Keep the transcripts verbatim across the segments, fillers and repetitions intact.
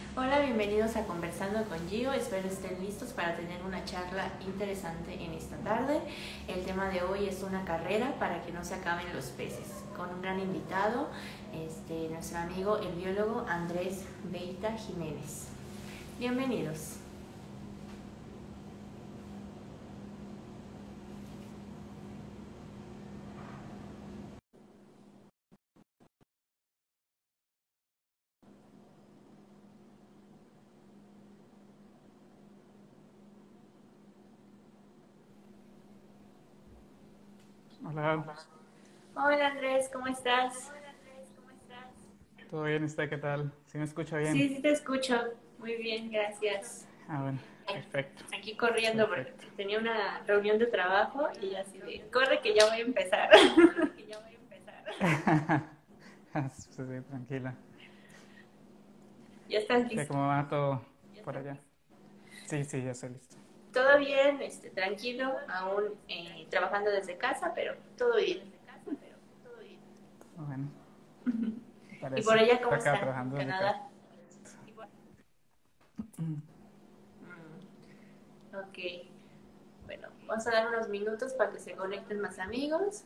Hola, bienvenidos a Conversando con Gio. Espero estén listos para tener una charla interesante en esta tarde. El tema de hoy es una carrera para que no se acaben los peces, con un gran invitado, este, nuestro amigo el biólogo Andrés Beita Jiménez. Bienvenidos. Hola, Hola Andrés, ¿cómo estás? ¿todo bien? ¿Usted qué tal? ¿Sí me escucha bien? Sí, sí te escucho. Muy bien, gracias. Ah, bueno, perfecto, Aquí corriendo porque perfecto. tenía una reunión de trabajo y así de, corre que ya voy a empezar. Sí, sí, tranquila. ¿Ya estás ¿Qué, listo? cómo va todo por allá? Sí, sí, ya estoy listo. Todo bien, este, tranquilo, aún eh, trabajando desde casa, pero todo bien. Bueno, me ¿Y por parece. allá cómo Acá está en trabajando desde casa. Canadá? Mm, ok, bueno, vamos a dar unos minutos para que se conecten más amigos.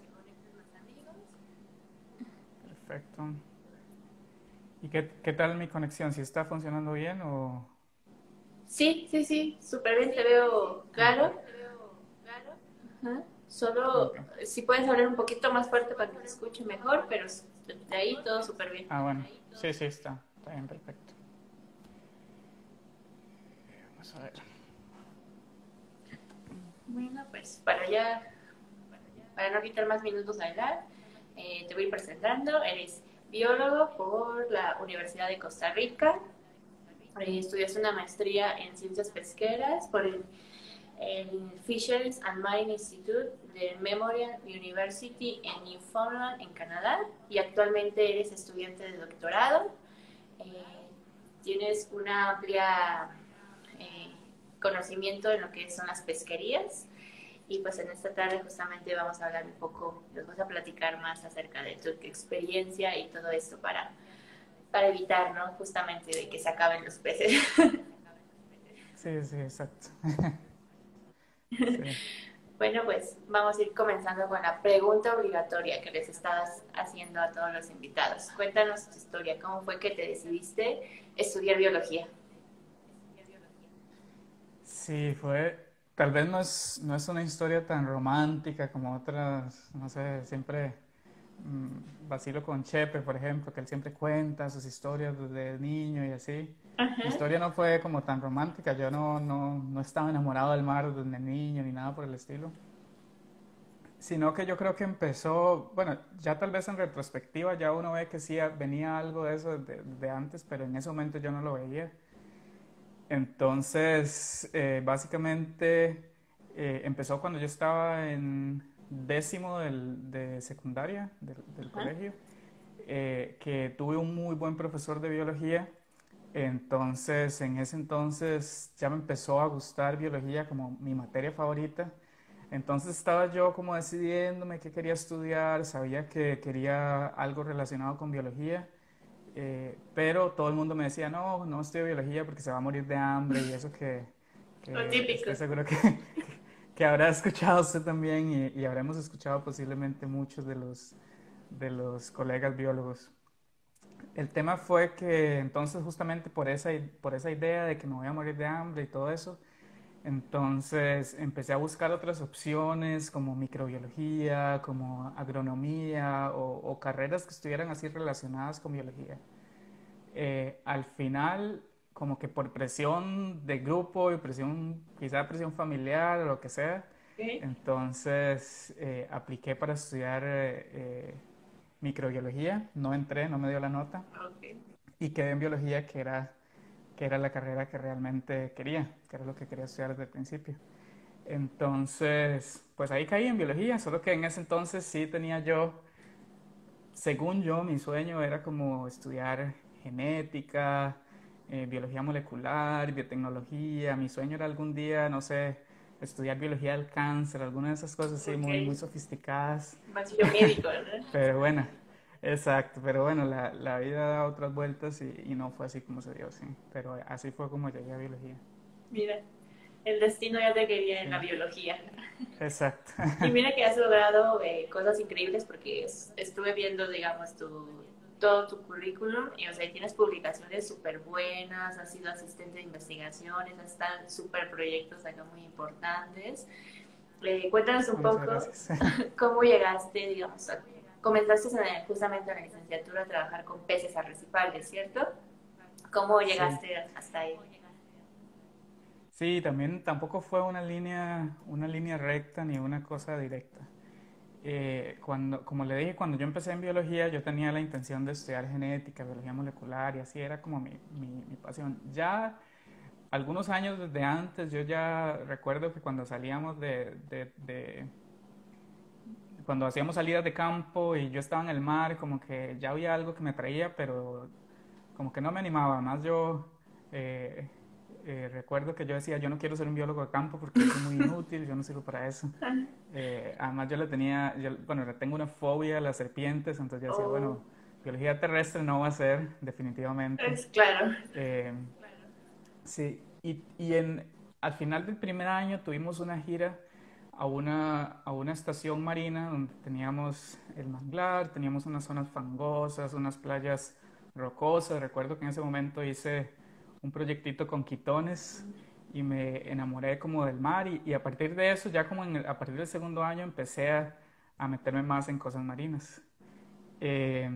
Perfecto. ¿Y qué, qué tal mi conexión? ¿Si está funcionando bien o...? Sí, sí, sí, súper bien, te veo Ah, ok, claro. Ajá. Solo ok. si puedes hablar un poquito más fuerte para que se escuche mejor, pero de ahí todo súper bien. Ah, bueno, sí, sí, está. Está bien, perfecto. Vamos a ver. Bueno, pues para ya, para no quitar más minutos a edad, eh, te voy presentando. Eres biólogo por la Universidad de Costa Rica. Eh, estudiaste una maestría en ciencias pesqueras por el, el Fisheries and Marine Institute de Memorial University en Newfoundland, en Canadá, y actualmente eres estudiante de doctorado. Eh, Tienes una amplia eh, conocimiento en lo que son las pesquerías. Y pues en esta tarde justamente vamos a hablar un poco, les vamos a platicar más acerca de tu experiencia y todo esto para, para evitar, ¿no? Justamente de que se acaben los peces. Sí, sí, exacto. Sí. Bueno, pues vamos a ir comenzando con la pregunta obligatoria que les estabas haciendo a todos los invitados. Cuéntanos tu historia, ¿cómo fue que te decidiste estudiar biología? Sí, fue, tal vez no es, no es una historia tan romántica como otras, no sé, siempre mm, vacilo con Chepe, por ejemplo, que él siempre cuenta sus historias desde niño y así. Mi Ajá, historia no fue como tan romántica, yo no, no, no estaba enamorado del mar desde niño ni nada por el estilo, sino que yo creo que empezó, bueno, ya tal vez en retrospectiva ya uno ve que sí venía algo de eso de, de antes, pero en ese momento yo no lo veía. Entonces, eh, básicamente eh, empezó cuando yo estaba en décimo del- de secundaria del, del ajá. colegio, eh, que tuve un muy buen profesor de biología. Entonces, en ese entonces ya me empezó a gustar biología como mi materia favorita. Entonces estaba yo como decidiéndome qué quería estudiar, sabía que quería algo relacionado con biología. Eh, pero todo el mundo me decía, no, no estudio biología porque se va a morir de hambre y eso que, Lo que típico. estoy seguro que, que habrá escuchado usted también y, y habremos escuchado posiblemente muchos de los, de los colegas biólogos. El tema fue que entonces justamente por esa, por esa idea de que me voy a morir de hambre y todo eso, entonces empecé a buscar otras opciones como microbiología, como agronomía o, o carreras que estuvieran así relacionadas con biología. Eh, al final, como que por presión de grupo y presión, quizá presión familiar o lo que sea, ¿Ok? entonces eh, apliqué para estudiar eh, eh, microbiología, no entré, no me dio la nota Ok. y quedé en biología, que era, que era la carrera que realmente quería, que era lo que quería estudiar desde el principio. Entonces, pues ahí caí en biología, solo que en ese entonces sí tenía yo, según yo, mi sueño era como estudiar genética, eh, biología molecular, biotecnología. Mi sueño era algún día, no sé, estudiar biología del cáncer, alguna de esas cosas así Ok. muy, muy sofisticadas. Más biomédico, ¿verdad? Pero bueno, Exacto, pero bueno, la, la vida da otras vueltas y, y no fue así como se dio, sí. Pero así fue como llegué a biología. Mira, el destino ya te quería en la Sí, biología. exacto. Y mira que has logrado eh, cosas increíbles porque es- estuve viendo, digamos, tu, todo tu currículum y, o sea, tienes publicaciones súper buenas, has sido asistente de investigaciones, has estado en súper proyectos acá muy importantes. Eh, cuéntanos un Muchas poco gracias. cómo llegaste, digamos, a- comenzaste en la- justamente en la licenciatura a trabajar con peces arrecifales, ¿cierto? ¿Cómo Sí, llegaste hasta ahí? sí, también tampoco fue una línea, una línea recta ni una cosa directa. Eh, cuando, como le dije, cuando yo empecé en biología, yo tenía la intención de estudiar genética, biología molecular y así era como mi, mi, mi pasión. Ya algunos años desde antes, yo ya recuerdo que cuando salíamos de, de, de- cuando hacíamos salidas de campo y yo estaba en el mar, como que ya había algo que me atraía, pero como que no me animaba. Además yo eh, eh, recuerdo que yo decía, yo no quiero ser un biólogo de campo porque yo soy muy inútil, yo no sirvo para eso. Eh, además yo le tenía, yo, bueno, le tengo una fobia a las serpientes, entonces yo decía, Oh, bueno, biología terrestre no va a ser, definitivamente. es claro. Eh, sí, y, y en, al final del primer año tuvimos una gira a una, a una estación marina donde teníamos el manglar, teníamos unas zonas fangosas, unas playas rocosas. Recuerdo que en ese momento hice un proyectito con quitones y me enamoré como del mar y, y a partir de eso, ya como en el- a partir del segundo año empecé a, a meterme más en cosas marinas. Eh,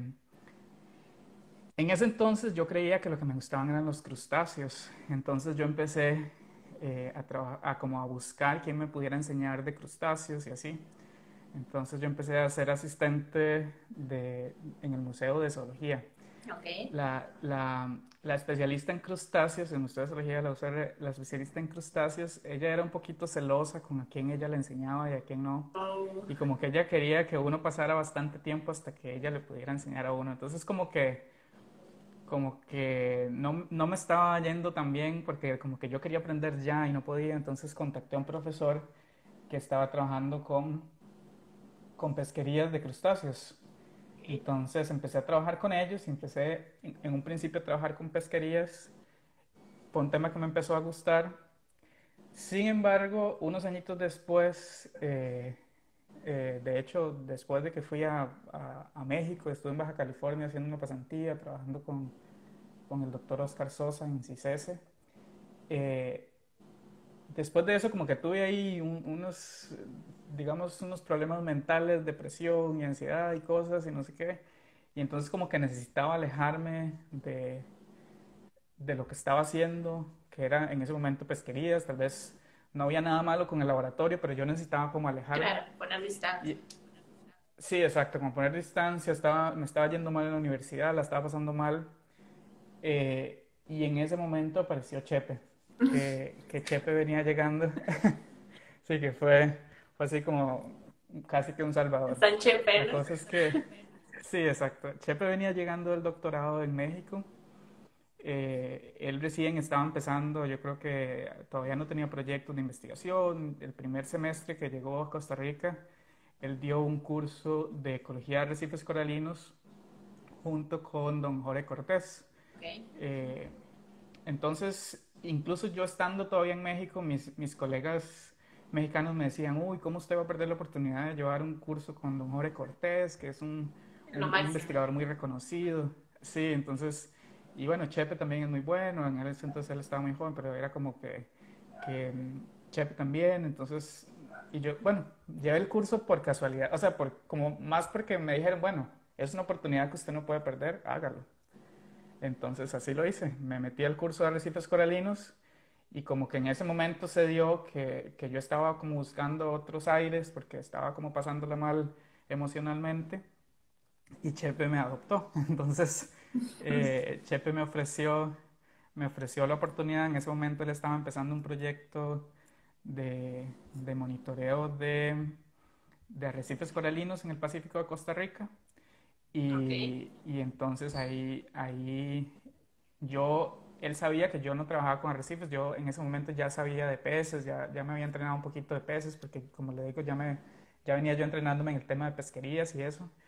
en ese entonces yo creía que lo que me gustaban eran los crustáceos, entonces yo empecé eh, a, traba- a como a buscar quién me pudiera enseñar de crustáceos y así. Entonces yo empecé a ser asistente de, en el Museo de Zoología. Ok. La, la, la especialista en crustáceos, en el Museo de Zoología, la, U C R, la especialista en crustáceos, ella era un poquito celosa con a quién ella le enseñaba y a quién no. Oh, Y como que ella quería que uno pasara bastante tiempo hasta que ella le pudiera enseñar a uno. Entonces como que como que no, no me estaba yendo tan bien porque como que yo quería aprender ya y no podía, entonces contacté a un profesor que estaba trabajando con, con pesquerías de crustáceos. Entonces empecé a trabajar con ellos y empecé en, en un principio a trabajar con pesquerías. Fue un tema que me empezó a gustar. Sin embargo, unos añitos después, eh, eh, de hecho, después de que fui a, a, a México, estuve en Baja California haciendo una pasantía, trabajando con, con el doctor Oscar Sosa en CICESE. Eh, Después de eso, como que tuve ahí un- unos, digamos, unos problemas mentales, depresión y ansiedad y cosas y no sé qué. Y entonces como que necesitaba alejarme de, de lo que estaba haciendo, que era en ese momento pesquerías. Tal vez no había nada malo con el laboratorio, pero yo necesitaba como alejarme. claro, poner distancia. Y sí, exacto, como poner distancia. Estaba, me estaba yendo mal en la universidad, la estaba pasando mal. Eh, y en ese momento apareció Chepe, que, que Chepe venía llegando. Sí, que fue, fue así como casi que un salvador. Sánchez La Pérez. cosa es que, sí, exacto. Chepe venía llegando del doctorado en México. Eh, él recién estaba empezando, yo creo que todavía no tenía proyectos de investigación. El primer semestre que llegó a Costa Rica, él dio un curso de ecología de arrecifes coralinos junto con don Jorge Cortés. Ok. Eh, entonces, incluso yo estando todavía en México, mis, mis colegas mexicanos me decían, uy, ¿cómo usted va a perder la oportunidad de llevar un curso con don Jorge Cortés, que es un, Lo un- un máximo. investigador muy reconocido? Sí, entonces, y bueno, Chepe también es muy bueno, en ese entonces él estaba muy joven, pero era como que, que mm, Chepe también, entonces, y yo, bueno, llevé el curso por casualidad, o sea, por, como más porque me dijeron, bueno, es una oportunidad que usted no puede perder, hágalo. Entonces así lo hice, me metí al curso de arrecifes coralinos y como que en ese momento se dio que, que yo estaba como buscando otros aires porque estaba como pasándola mal emocionalmente y Chepe me adoptó. Entonces eh, Chepe me ofreció, me ofreció la oportunidad, en ese momento él estaba empezando un proyecto de, de monitoreo de, de arrecifes coralinos en el Pacífico de Costa Rica. Ok. Y, y entonces ahí, ahí yo, él sabía que yo no trabajaba con arrecifes, yo en ese momento ya sabía de peces, ya, ya me había entrenado un poquito de peces, porque como le digo, ya, me, ya venía yo entrenándome en el tema de pesquerías y eso.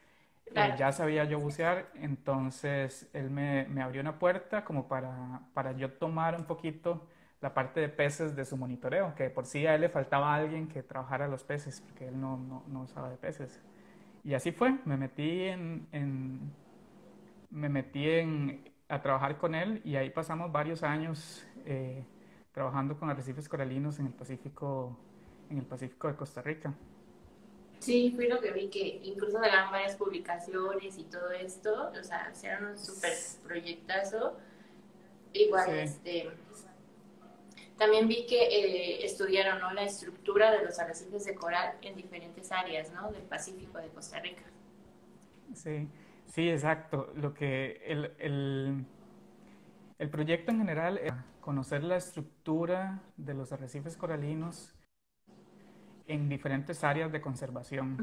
eh, Claro. ya sabía yo bucear, entonces él me, me abrió una puerta como para, para yo tomar un poquito la parte de peces de su monitoreo, que por sí a él le faltaba alguien que trabajara los peces, porque él no, no, no usaba de peces. Y así fue, me metí en, en- me metí en, a trabajar con él y ahí pasamos varios años eh, trabajando con arrecifes coralinos en el Pacífico, en el Pacífico de Costa Rica. Sí, fui lo que vi que incluso sacaron varias publicaciones y todo esto, o sea, hicieron un súper S- proyectazo. Igual, Sí, este, también vi que eh, estudiaron, ¿no?, la estructura de los arrecifes de coral en diferentes áreas, ¿no?, del Pacífico de Costa Rica. sí, sí, exacto. Lo que el, el, el proyecto en general es conocer la estructura de los arrecifes coralinos en diferentes áreas de conservación.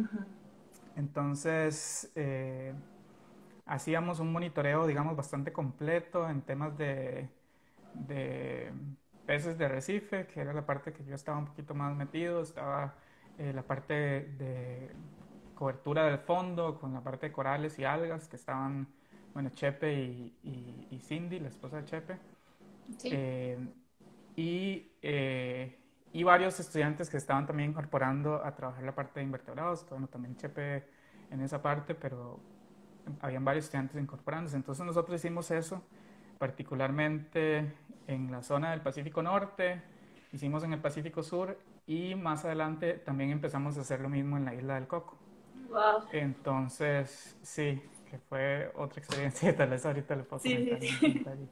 Entonces, eh, hacíamos un monitoreo, digamos, bastante completo en temas de, de peces de arrecife, que era la parte que yo estaba un poquito más metido, estaba eh, la parte de cobertura del fondo, con la parte de corales y algas, que estaban, bueno, Chepe y, y- y Cindy, la esposa de Chepe, Sí. eh, y, eh, y varios estudiantes que estaban también incorporando a trabajar la parte de invertebrados, que, bueno, también Chepe en esa parte, pero habían varios estudiantes incorporándose. Entonces nosotros hicimos eso, particularmente en la zona del Pacífico Norte, hicimos en el Pacífico Sur y más adelante también empezamos a hacer lo mismo en la isla del Coco. Wow. Entonces, sí, que fue otra experiencia, tal vez ahorita le puedo Sí, comentar sí, más en sí. detalle.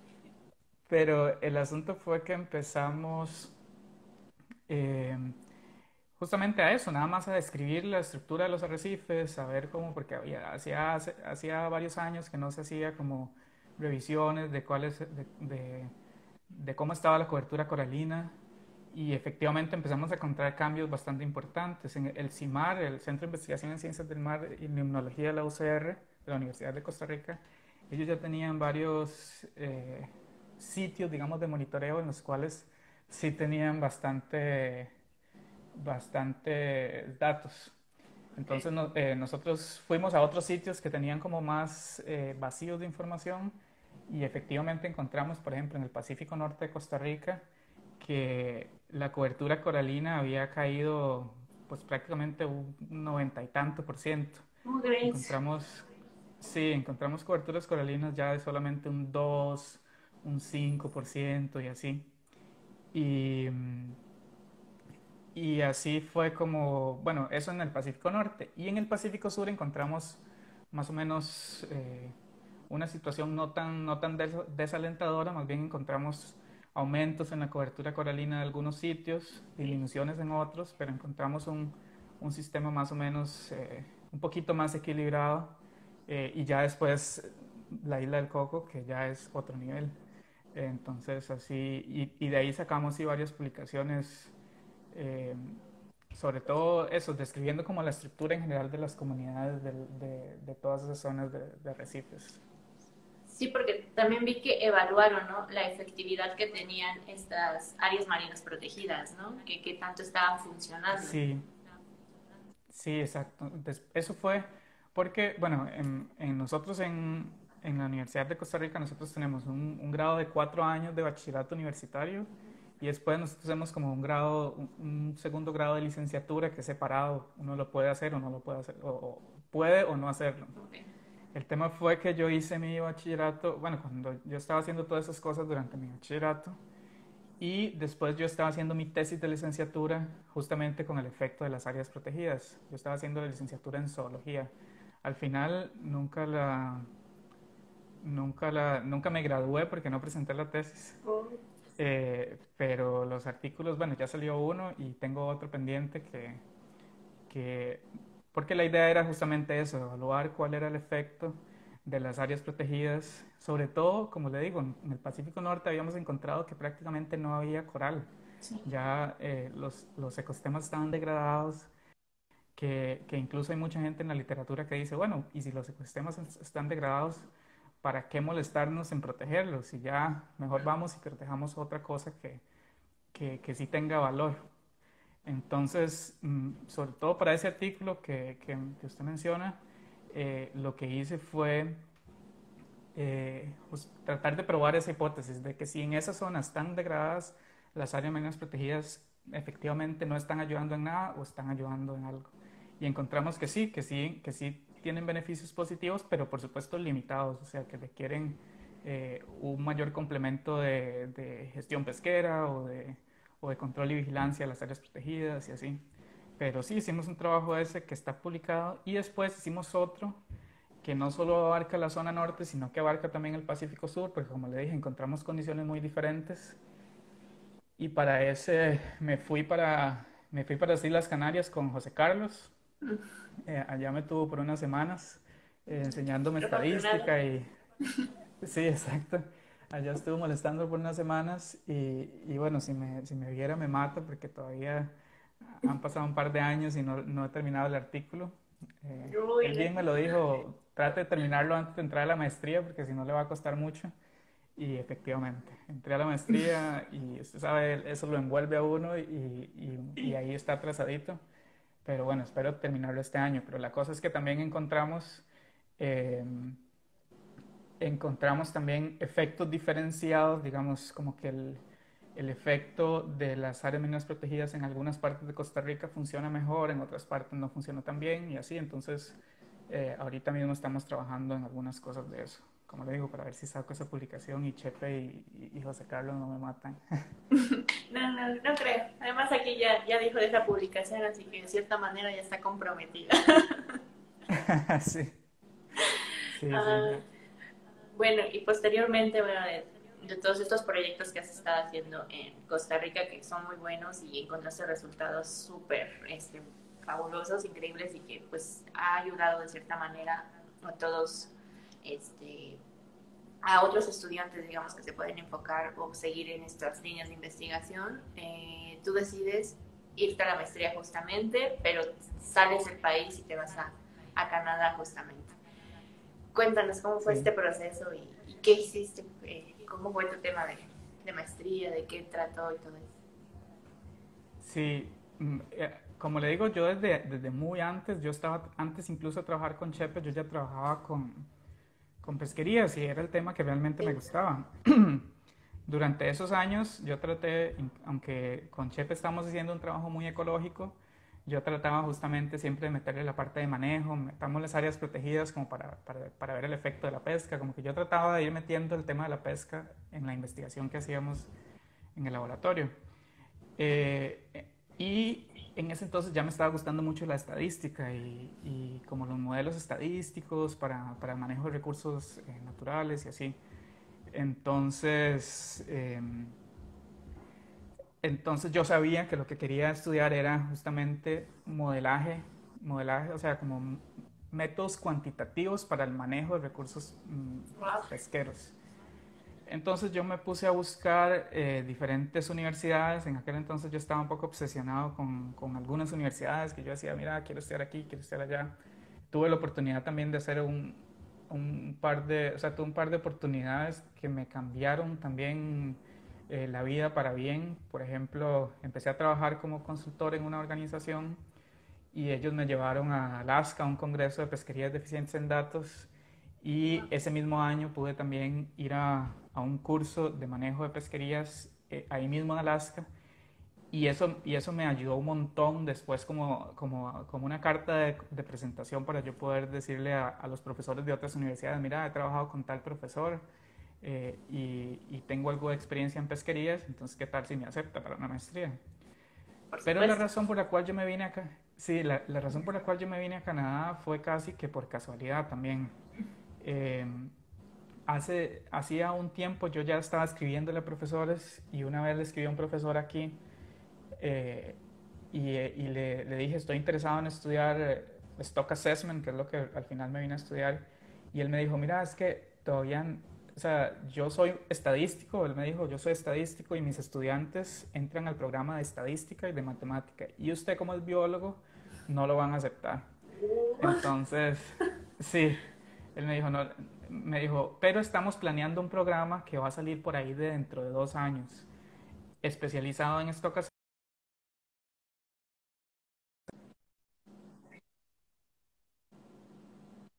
Pero el asunto fue que empezamos eh, justamente a eso, nada más a describir la estructura de los arrecifes, a ver cómo, porque había, hacía, hace- hacía varios años que no se hacía como revisiones de cuáles, de, de- de cómo estaba la cobertura coralina y efectivamente empezamos a encontrar cambios bastante importantes. En el CIMAR, el Centro de Investigación en Ciencias del Mar y Limnología de la U C R, de la Universidad de Costa Rica, ellos ya tenían varios eh, sitios, digamos, de monitoreo en los cuales sí tenían bastante bastantes datos. Okay. Entonces no- eh, nosotros fuimos a otros sitios que tenían como más eh, vacíos de información y efectivamente encontramos, por ejemplo, en el Pacífico Norte de Costa Rica, que la cobertura coralina había caído pues prácticamente un noventa y tanto por ciento. ¿Cómo crees? Encontramos, sí, encontramos coberturas coralinas ya de solamente un dos, un cinco por ciento y así. Y, mm, y así fue como, bueno, eso en el Pacífico Norte. Y en el Pacífico Sur encontramos más o menos eh, una situación no tan, no tan des- desalentadora, más bien encontramos aumentos en la cobertura coralina de algunos sitios, Sí. disminuciones en otros, pero encontramos un, un sistema más o menos eh, un poquito más equilibrado. Eh, y ya después la isla del Coco, que ya es otro nivel. Entonces, así, y, y de ahí sacamos sí, varias publicaciones eh, sobre todo eso, describiendo como la estructura en general de las comunidades del- de, de todas esas zonas de, de arrecifes. Sí, porque también vi que evaluaron, ¿no?, la efectividad que tenían estas áreas marinas protegidas, ¿no? Que, que tanto estaban funcionando. Sí, sí, exacto. Des- eso fue porque, bueno, en, en nosotros en, en la Universidad de Costa Rica nosotros tenemos un, un grado de cuatro años de bachillerato universitario y después nosotros tenemos como un grado, un, un segundo grado de licenciatura que es separado. Uno lo puede hacer o no lo puede hacer, o, o puede o no hacerlo. Okay. El tema fue que yo hice mi bachillerato, bueno, cuando yo estaba haciendo todas esas cosas durante mi bachillerato, y después yo estaba haciendo mi tesis de licenciatura justamente con el efecto de las áreas protegidas. Yo estaba haciendo la licenciatura en zoología. Al final nunca la, nunca la, nunca me gradué porque no presenté la tesis. Oh. Eh, pero los artículos, bueno, ya salió uno y tengo otro pendiente que, que, porque la idea era justamente eso, evaluar cuál era el efecto de las áreas protegidas, sobre todo, como le digo, en, en el Pacífico Norte habíamos encontrado que prácticamente no había coral, Sí. ya eh, los, los ecosistemas estaban degradados, que, que incluso hay mucha gente en la literatura que dice, bueno, y si los ecosistemas es- están degradados, ¿para qué molestarnos en protegerlos? Si ya mejor vamos y protejamos otra cosa que, que, que sí tenga valor. Entonces, mm, sobre todo para ese artículo que, que, que usted menciona, eh, lo que hice fue eh, pues, tratar de probar esa hipótesis de que si en esas zonas tan degradadas las áreas marinas protegidas efectivamente no están ayudando en nada o están ayudando en algo. Y encontramos que sí, que sí, que sí tienen beneficios positivos, pero por supuesto limitados, o sea, que requieren eh, un mayor complemento de, de gestión pesquera o de, o de control y vigilancia de las áreas protegidas y así. Pero sí, hicimos un trabajo ese que está publicado y después hicimos otro que no solo abarca la zona norte, sino que abarca también el Pacífico Sur, porque como le dije, encontramos condiciones muy diferentes. Y para ese me fui para, me fui para las Islas Canarias con José Carlos. Eh, allá me tuvo por unas semanas eh, enseñándome Qué afortunado. estadística y sí, exacto. Allá estuve molestando por unas semanas y, y bueno, si me, si me viera me mata porque todavía han pasado un par de años y no, no he terminado el artículo. Eh, Uy, él no. bien me lo dijo, trate de terminarlo antes de entrar a la maestría porque si no le va a costar mucho. Y efectivamente, entré a la maestría y usted sabe, eso lo envuelve a uno y, y, y ahí está atrasadito. Pero bueno, espero terminarlo este año. Pero la cosa es que también encontramos, eh, encontramos también efectos diferenciados, digamos, como que el, el efecto de las áreas marinas protegidas en algunas partes de Costa Rica funciona mejor, en otras partes no funciona tan bien y así. Entonces, eh, ahorita mismo estamos trabajando en algunas cosas de eso. Como le digo, para ver si saco esa publicación y Chepe y, y, y José Carlos no me matan. No, no, no creo. Además aquí ya, ya dijo de esa publicación, así que de cierta manera ya está comprometida. Sí, sí, sí. Ah, bueno, y posteriormente, bueno, de, de todos estos proyectos que has estado haciendo en Costa Rica, que son muy buenos y encontraste resultados súper este, fabulosos, increíbles y que pues ha ayudado de cierta manera a todos, este, a otros estudiantes, digamos, que se pueden enfocar o seguir en estas líneas de investigación. Eh, tú decides irte a la maestría justamente, pero sales del país y te vas a, a Canadá justamente. Cuéntanos cómo fue Sí, este proceso y, y qué hiciste, eh, cómo fue tu tema de, de, maestría, de qué trató y todo eso. sí. mm, eh, Como le digo, yo desde, desde muy antes, yo estaba antes incluso de trabajar con Chepe, yo ya trabajaba con, con pesquerías y era el tema que realmente me Sí. gustaba. Durante esos años yo traté, aunque con Chepe estamos haciendo un trabajo muy ecológico, yo trataba justamente siempre de meterle la parte de manejo, metamos las áreas protegidas como para, para, para ver el efecto de la pesca, como que yo trataba de ir metiendo el tema de la pesca en la investigación que hacíamos en el laboratorio. Eh, y en ese entonces ya me estaba gustando mucho la estadística y, y como los modelos estadísticos para, para manejo de recursos eh, naturales y así. Entonces, eh, entonces yo sabía que lo que quería estudiar era justamente modelaje, modelaje, o sea, como métodos cuantitativos para el manejo de recursos mm, Wow. pesqueros. Entonces yo me puse a buscar eh, diferentes universidades. En aquel entonces yo estaba un poco obsesionado con, con algunas universidades que yo decía, mira, quiero estudiar aquí, quiero estudiar allá. Tuve la oportunidad también de hacer un, un par de, o sea, tuve un par de oportunidades que me cambiaron también eh, la vida para bien. Por ejemplo, empecé a trabajar como consultor en una organización y ellos me llevaron a Alaska a un congreso de pesquerías deficientes en datos y ese mismo año pude también ir a, a un curso de manejo de pesquerías eh, ahí mismo en Alaska y eso, y eso me ayudó un montón después como, como, como una carta de, de presentación para yo poder decirle a, a, los profesores de otras universidades, mira, he trabajado con tal profesor eh, y, y tengo algo de experiencia en pesquerías, entonces qué tal si me acepta para una maestría. Por Pero la supuesto. razón por la cual yo me vine acá, sí, la, la razón por la cual yo me vine a Canadá fue casi que por casualidad también. Eh, hace, hacía un tiempo yo ya estaba escribiéndole a profesores y una vez le escribí a un profesor aquí eh, y, y le, le, dije estoy interesado en estudiar eh, Stock Assessment, que es lo que al final me vine a estudiar. Y él me dijo, mira, es que todavía, o sea, yo soy estadístico, él me dijo, yo soy estadístico y mis estudiantes entran al programa de estadística y de matemática. Y usted como es biólogo, no lo van a aceptar. Uh, Entonces, sí, él me dijo, no, me dijo, pero estamos planeando un programa que va a salir por ahí de dentro de dos años, especializado en Stock.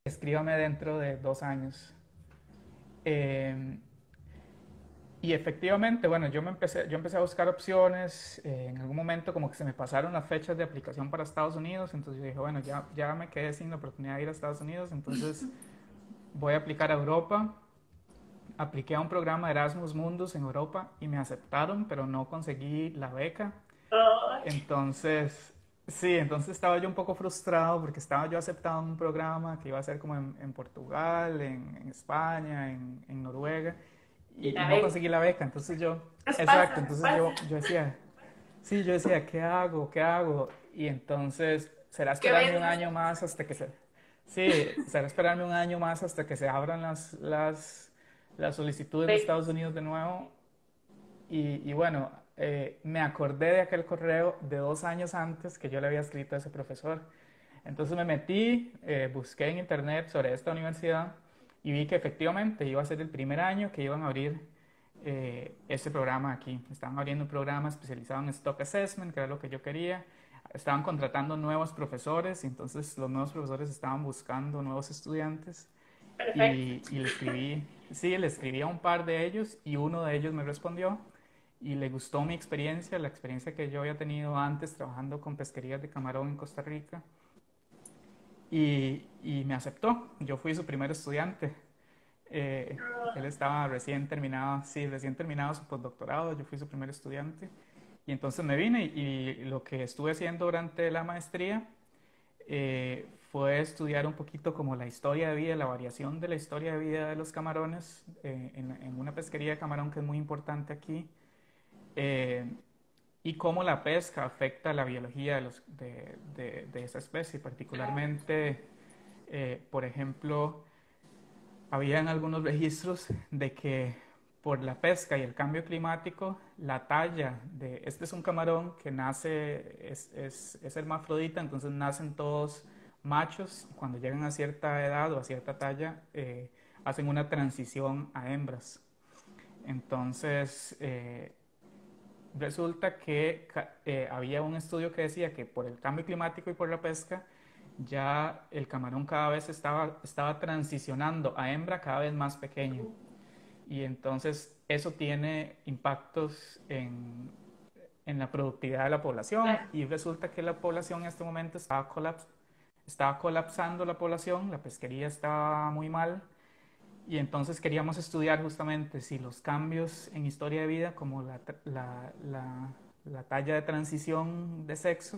escríbame dentro de dos años. Eh, y efectivamente, bueno, yo, me empecé, yo empecé a buscar opciones, eh, en algún momento como que se me pasaron las fechas de aplicación para Estados Unidos, entonces yo dije, bueno, ya, ya me quedé sin la oportunidad de ir a Estados Unidos, entonces voy a aplicar a Europa. Apliqué a un programa de Erasmus Mundus en Europa y me aceptaron, pero no conseguí la beca. Ay, Entonces, sí, entonces estaba yo un poco frustrado porque estaba yo aceptado en un programa que iba a ser como en, en Portugal, en, en España, en, en Noruega, y y, y la no beca. conseguí la beca. Entonces yo, Pues exacto, pasa, entonces pasa. yo, yo decía, sí, yo decía, ¿qué hago? ¿Qué hago? Y entonces, ¿será ¿Qué voy a esperarme un hacer? año más hasta que se... Sí, será esperarme un año más hasta que se abran las, las, las solicitudes de Estados Becas. Unidos de nuevo. Y, y bueno, eh, me acordé de aquel correo de dos años antes que yo le había escrito a ese profesor. Entonces me metí, eh, busqué en internet sobre esta universidad y vi que efectivamente iba a ser el primer año que iban a abrir eh, ese programa aquí. Estaban abriendo un programa especializado en Stock Assessment, que era lo que yo quería. Estaban contratando nuevos profesores y entonces los nuevos profesores estaban buscando nuevos estudiantes Perfecto. y, y le escribí, sí, le escribí a un par de ellos y uno de ellos me respondió y le gustó mi experiencia, la experiencia que yo había tenido antes trabajando con pesquerías de camarón en Costa Rica y, y me aceptó. Yo fui su primer estudiante. Eh, Él estaba recién terminado, sí, recién terminado su postdoctorado, yo fui su primer estudiante y entonces me vine y, y lo que estuve haciendo durante la maestría eh, fue estudiar un poquito como la historia de vida, la variación de la historia de vida de los camarones eh, en, en una pesquería de camarón que es muy importante aquí, eh, y cómo la pesca afecta la biología de, los, de, de, de esa especie. Particularmente, eh, por ejemplo, habían algunos registros de que por la pesca y el cambio climático, la talla de, este es un camarón que nace, es, es, es hermafrodita, entonces nacen todos machos, cuando llegan a cierta edad o a cierta talla, eh, hacen una transición a hembras. Entonces, eh, resulta que eh, había un estudio que decía que por el cambio climático y por la pesca, ya el camarón cada vez estaba, estaba transicionando a hembra cada vez más pequeño. Y entonces eso tiene impactos en, en la productividad de la población Claro. y resulta que la población en este momento estaba, colaps estaba colapsando la población, la pesquería estaba muy mal y entonces queríamos estudiar justamente si los cambios en historia de vida, como la, la, la, la talla de transición de sexo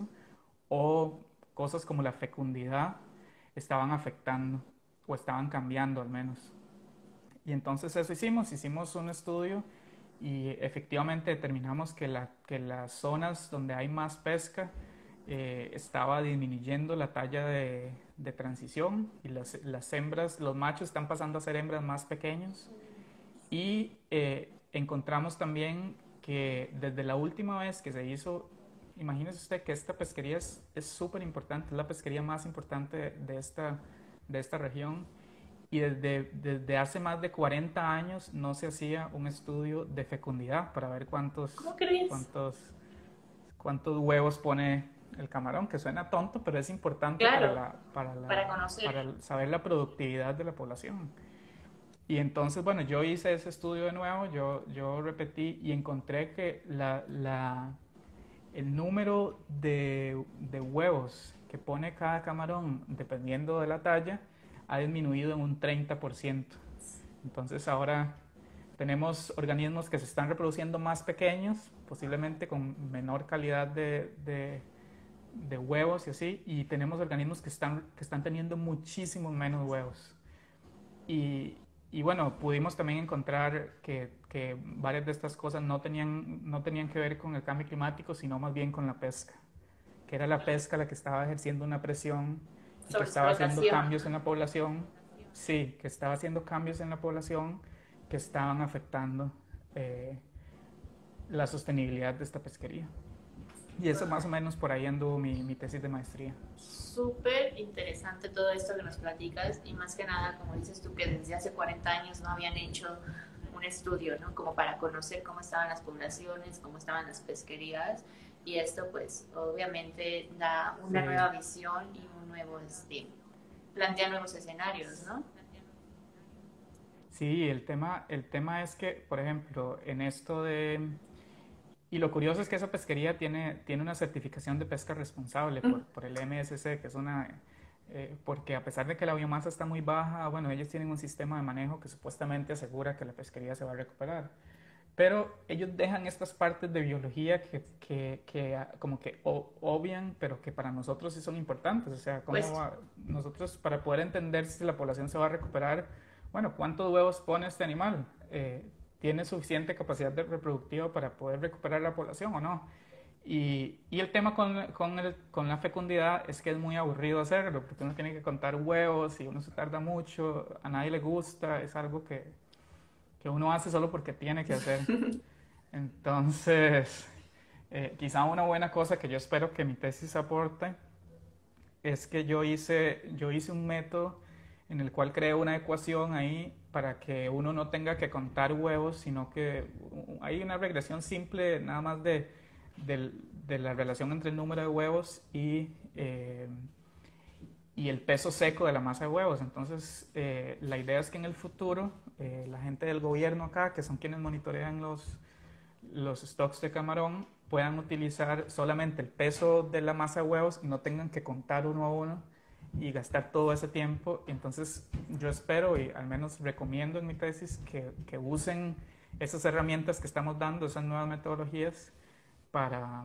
o cosas como la fecundidad, estaban afectando o estaban cambiando al menos. Y entonces eso hicimos, hicimos un estudio y efectivamente determinamos que, la, que las zonas donde hay más pesca eh, estaba disminuyendo la talla de, de transición y las, las, hembras, los machos están pasando a ser hembras más pequeños y eh, encontramos también que desde la última vez que se hizo, imagínese usted que esta pesquería es súper importante, es la pesquería más importante de esta, de esta región y desde, desde hace más de cuarenta años no se hacía un estudio de fecundidad para ver cuántos, ¿Cómo crees? cuántos, cuántos huevos pone el camarón, que suena tonto, pero es importante para, Claro, la, para, para la, conocer. para saber la productividad de la población. Y entonces, bueno, yo hice ese estudio de nuevo, yo, yo repetí y encontré que la, la, el número de, de huevos que pone cada camarón, dependiendo de la talla, ha disminuido en un treinta por ciento. Entonces ahora tenemos organismos que se están reproduciendo más pequeños, posiblemente con menor calidad de, de, de huevos y así, y tenemos organismos que están, que están teniendo muchísimos menos huevos. Y, y bueno, pudimos también encontrar que, que varias de estas cosas no tenían, no tenían que ver con el cambio climático, sino más bien con la pesca, que era la pesca la que estaba ejerciendo una presión y que estaba haciendo Sobreexplotación. cambios en la población, sí, que estaba haciendo cambios en la población que estaban afectando eh, la sostenibilidad de esta pesquería. Y eso más o menos por ahí anduvo mi, mi tesis de maestría. Súper interesante todo esto que nos platicas y más que nada, como dices tú, que desde hace cuarenta años no habían hecho un estudio, ¿no? Como para conocer cómo estaban las poblaciones, cómo estaban las pesquerías y esto pues obviamente da una Sí, nueva visión y un nuevo este, plantea nuevos escenarios, ¿no? Sí, el tema, el tema es que, por ejemplo, en esto de... Y lo curioso es que esa pesquería tiene, tiene una certificación de pesca responsable por, por el M S C, que es una... eh, porque a pesar de que la biomasa está muy baja, bueno, ellos tienen un sistema de manejo que supuestamente asegura que la pesquería se va a recuperar. Pero ellos dejan estas partes de biología que, que, que ah, como que o- obvian, pero que para nosotros sí son importantes. O sea, cómo Pues va, nosotros para poder entender si la población se va a recuperar, bueno, ¿cuántos huevos pone este animal? Eh, ¿Tiene suficiente capacidad de reproductiva para poder recuperar la población o no? Y, y el tema con, con, el, con la fecundidad es que es muy aburrido hacerlo, porque uno tiene que contar huevos y uno se tarda mucho, a nadie le gusta, es algo que, que uno hace solo porque tiene que hacer. Entonces, eh, quizá una buena cosa que yo espero que mi tesis aporte es que yo hice, yo hice un método en el cual creé una ecuación ahí para que uno no tenga que contar huevos, sino que hay una regresión simple nada más de, de, de la relación entre el número de huevos y, eh, y el peso seco de la masa de huevos. Entonces, eh, la idea es que en el futuro eh, la gente del gobierno acá, que son quienes monitorean los, los stocks de camarón, puedan utilizar solamente el peso de la masa de huevos y no tengan que contar uno a uno y gastar todo ese tiempo. Entonces yo espero y al menos recomiendo en mi tesis que, que usen esas herramientas que estamos dando, esas nuevas metodologías para,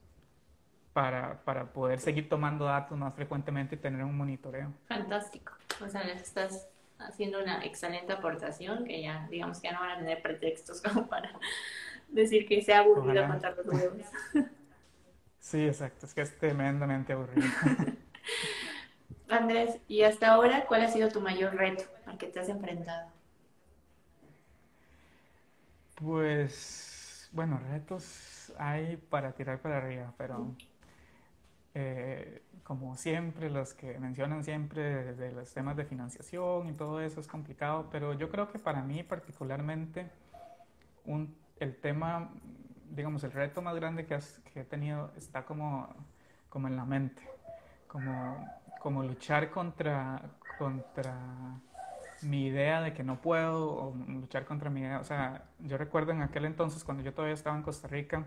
para, para poder seguir tomando datos más frecuentemente y tener un monitoreo. fantástico. O sea, les estás haciendo una excelente aportación que ya, digamos que ya no van a tener pretextos como para decir que se ha aburrido Ojalá. contar los huevos. Sí, exacto, es que es tremendamente aburrido. Andrés, y hasta ahora, ¿cuál ha sido tu mayor reto al que te has enfrentado? Pues, bueno, retos hay para tirar para arriba, pero eh, como siempre, los que mencionan siempre de los temas de financiación y todo eso es complicado, pero yo creo que para mí particularmente un, el tema, digamos, el reto más grande que, has, que he tenido está como, como en la mente, como, como luchar contra, contra mi idea de que no puedo o luchar contra mi idea. O sea, yo recuerdo en aquel entonces cuando yo todavía estaba en Costa Rica,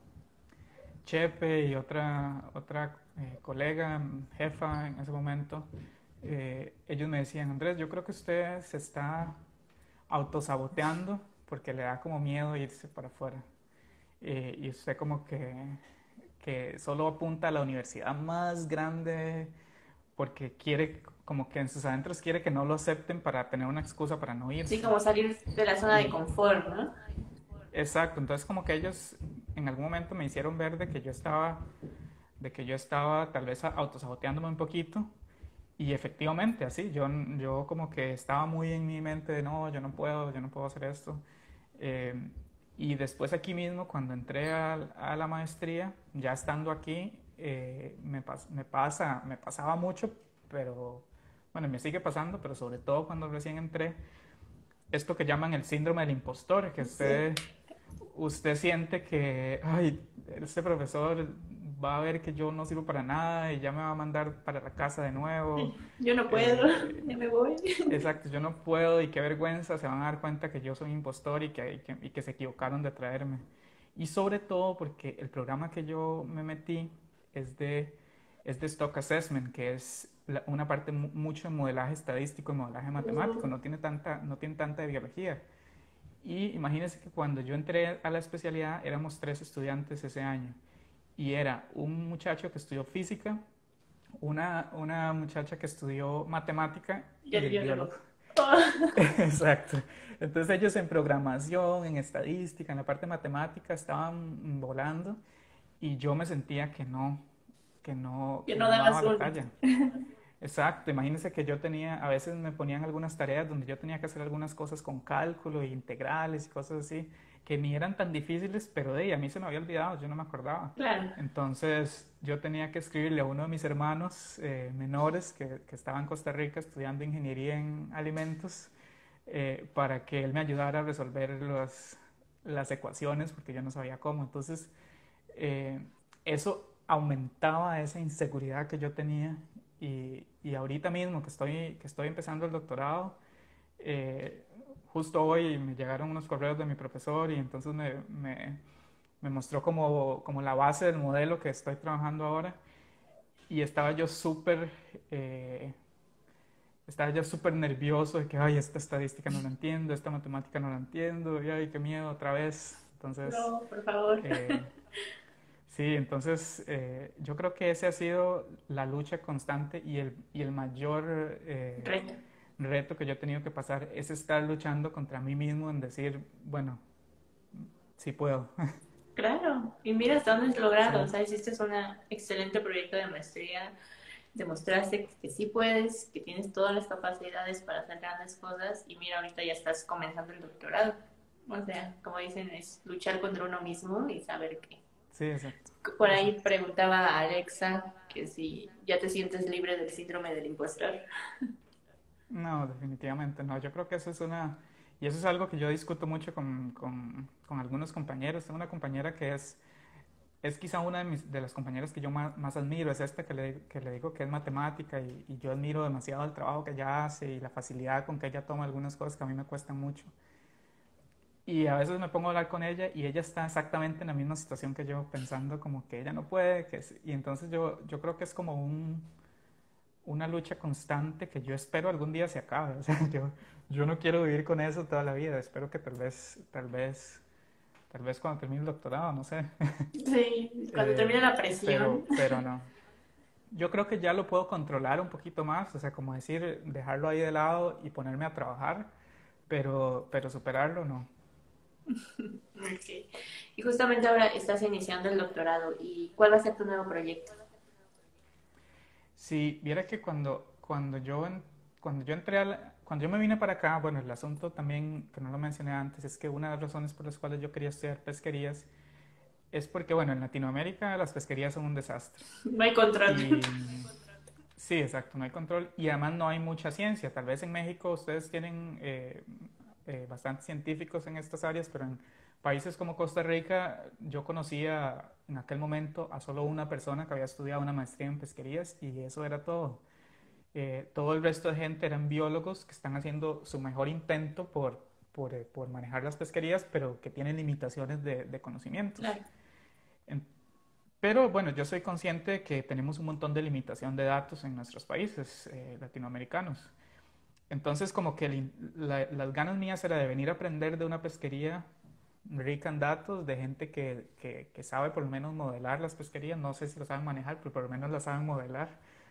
Chepe y otra, otra eh, colega, jefa en ese momento, eh, ellos me decían, Andrés, yo creo que usted se está autosaboteando porque le da como miedo irse para afuera. Eh, y usted como que, que solo apunta a la universidad más grande porque quiere, como que en sus adentros quiere que no lo acepten para tener una excusa para no Sí, irse. como salir de la zona de Y confort, ¿no? exacto, entonces como que ellos en algún momento me hicieron ver de que yo estaba, de que yo estaba tal vez autosaboteándome un poquito. Y efectivamente, así, yo, yo como que estaba muy en mi mente de no, yo no puedo, yo no puedo hacer esto. Eh, y después aquí mismo, cuando entré a, a la maestría, ya estando aquí, eh, me, pas, me, pasa, me pasaba mucho, pero bueno, me sigue pasando, pero sobre todo cuando recién entré, esto que llaman el síndrome del impostor, que Sí. usted, usted siente que, ay, este profesor va a ver que yo no sirvo para nada y ya me va a mandar para la casa de nuevo. Yo no puedo, Eh, ya me voy. exacto, yo no puedo y qué vergüenza, se van a dar cuenta que yo soy un impostor y que, y que, y que se equivocaron de traerme. Y sobre todo porque el programa que yo me metí es de, es de Stock Assessment, que es la- una parte mu- mucho de modelaje estadístico y modelaje matemático, no tiene tanta, no tiene tanta de biología. Y imagínense que cuando yo entré a la especialidad éramos tres estudiantes ese año y era un muchacho que estudió física, una, una muchacha que estudió matemática Y y el el biólogo. biólogo. Oh, Exacto. Entonces ellos en programación, en estadística, en la parte matemática estaban volando y yo me sentía que no, que no, que que no no dabas daba la una. talla. Exacto, imagínense que yo tenía, a veces me ponían algunas tareas donde yo tenía que hacer algunas cosas con cálculo e integrales y cosas así, que ni eran tan difíciles, pero de ahí a mí se me había olvidado, yo no me acordaba. Claro. Entonces yo tenía que escribirle a uno de mis hermanos eh, menores que, que estaba en Costa Rica estudiando ingeniería en alimentos eh, para que él me ayudara a resolver los, las ecuaciones porque yo no sabía cómo. Entonces eh, eso aumentaba esa inseguridad que yo tenía y, y ahorita mismo que estoy, que estoy empezando el doctorado, eh, justo hoy me llegaron unos correos de mi profesor y entonces me, me, me mostró como, como la base del modelo que estoy trabajando ahora y estaba yo súper... Eh, estaba yo súper nervioso de que, ay, esta estadística no la entiendo, esta matemática no la entiendo, y ay, qué miedo otra vez. Entonces, No, por favor. eh, sí, entonces eh, yo creo que ese ha sido la lucha constante y el, y el mayor eh, Reto. reto que yo he tenido que pasar es estar luchando contra mí mismo en decir, bueno, sí puedo. Claro, y mira hasta dónde has logrado, o Sí, sea, hiciste un excelente proyecto de maestría, demostraste que sí puedes, que tienes todas las capacidades para hacer grandes cosas y mira, ahorita ya estás comenzando el doctorado. O sea, como dicen, es luchar contra uno mismo y saber que... sí, exacto, Por ahí exacto. preguntaba a Alexa que si ya te sientes libre del síndrome del impostor. No, definitivamente no. Yo creo que eso es una, y eso es algo que yo discuto mucho con, con, con algunos compañeros. Tengo una compañera que es, es quizá una de, mis, de las compañeras que yo más, más admiro, es esta que le, que le digo que es matemática y, y yo admiro demasiado el trabajo que ella hace y la facilidad con que ella toma algunas cosas que a mí me cuestan mucho. Y a veces me pongo a hablar con ella y ella está exactamente en la misma situación que yo, pensando como que ella no puede, que es- y entonces yo, yo creo que es como un una lucha constante que yo espero algún día se acabe. O sea, yo, yo no quiero vivir con eso toda la vida. Espero que tal vez, tal vez, tal vez cuando termine el doctorado, no sé. Sí, cuando Eh, termina la presión. pero, pero no. Yo creo que ya lo puedo controlar un poquito más, o sea, como decir, dejarlo ahí de lado y ponerme a trabajar, pero, pero superarlo no. Okay. Y justamente ahora estás iniciando el doctorado. ¿Y cuál va a ser tu nuevo proyecto? Si viera que cuando, cuando yo, en- cuando yo entré a la- cuando yo me vine para acá, bueno, el asunto también, que no lo mencioné antes, es que una de las razones por las cuales yo quería estudiar pesquerías es porque, bueno, en Latinoamérica las pesquerías son un desastre. No hay control. Y mm, sí, exacto, no hay control y además no hay mucha ciencia. Tal vez en México ustedes tienen eh, eh, bastantes científicos en estas áreas, pero en países como Costa Rica yo conocía en aquel momento a solo una persona que había estudiado una maestría en pesquerías y eso era todo. Eh, todo el resto de gente eran biólogos que están haciendo su mejor intento por, por, eh, por manejar las pesquerías, pero que tienen limitaciones de, de conocimientos. Claro. En- pero bueno, yo soy consciente que tenemos un montón de limitación de datos en nuestros países eh, latinoamericanos. Entonces, como que el la- las ganas mías era de venir a aprender de una pesquería rica en datos, de gente que, que, que sabe por lo menos modelar las pesquerías. No sé si lo saben manejar, pero por lo menos las saben modelar.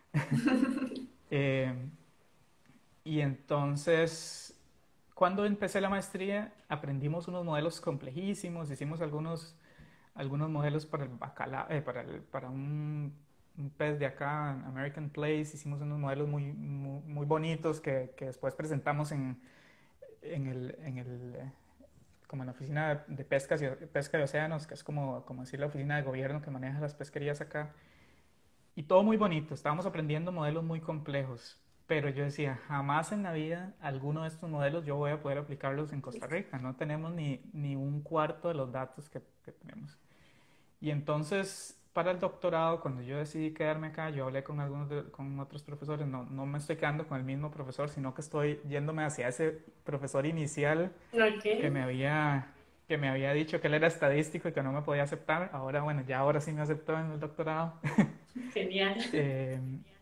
Eh, y entonces, cuando empecé la maestría, aprendimos unos modelos complejísimos, hicimos algunos algunos modelos para el bacalao, eh, para, el- para un, un pez de acá, American Place, hicimos unos modelos muy, muy, muy bonitos que, que después presentamos en, en el, en el, eh, como en la oficina de, de pescas y, pesca de océanos, que es como, como decir la oficina de gobierno que maneja las pesquerías acá. Y todo muy bonito, estábamos aprendiendo modelos muy complejos, pero yo decía, jamás en la vida alguno de estos modelos yo voy a poder aplicarlos en Costa Rica, no tenemos ni, ni un cuarto de los datos que, que tenemos. Y entonces, para el doctorado, cuando yo decidí quedarme acá, yo hablé con algunos de- con otros profesores, no, no me estoy quedando con el mismo profesor, sino que estoy yéndome hacia ese profesor inicial Ok. que me había, que me había dicho que él era estadístico y que no me podía aceptar. Ahora, bueno, ya ahora sí me aceptó en el doctorado. Genial. Eh,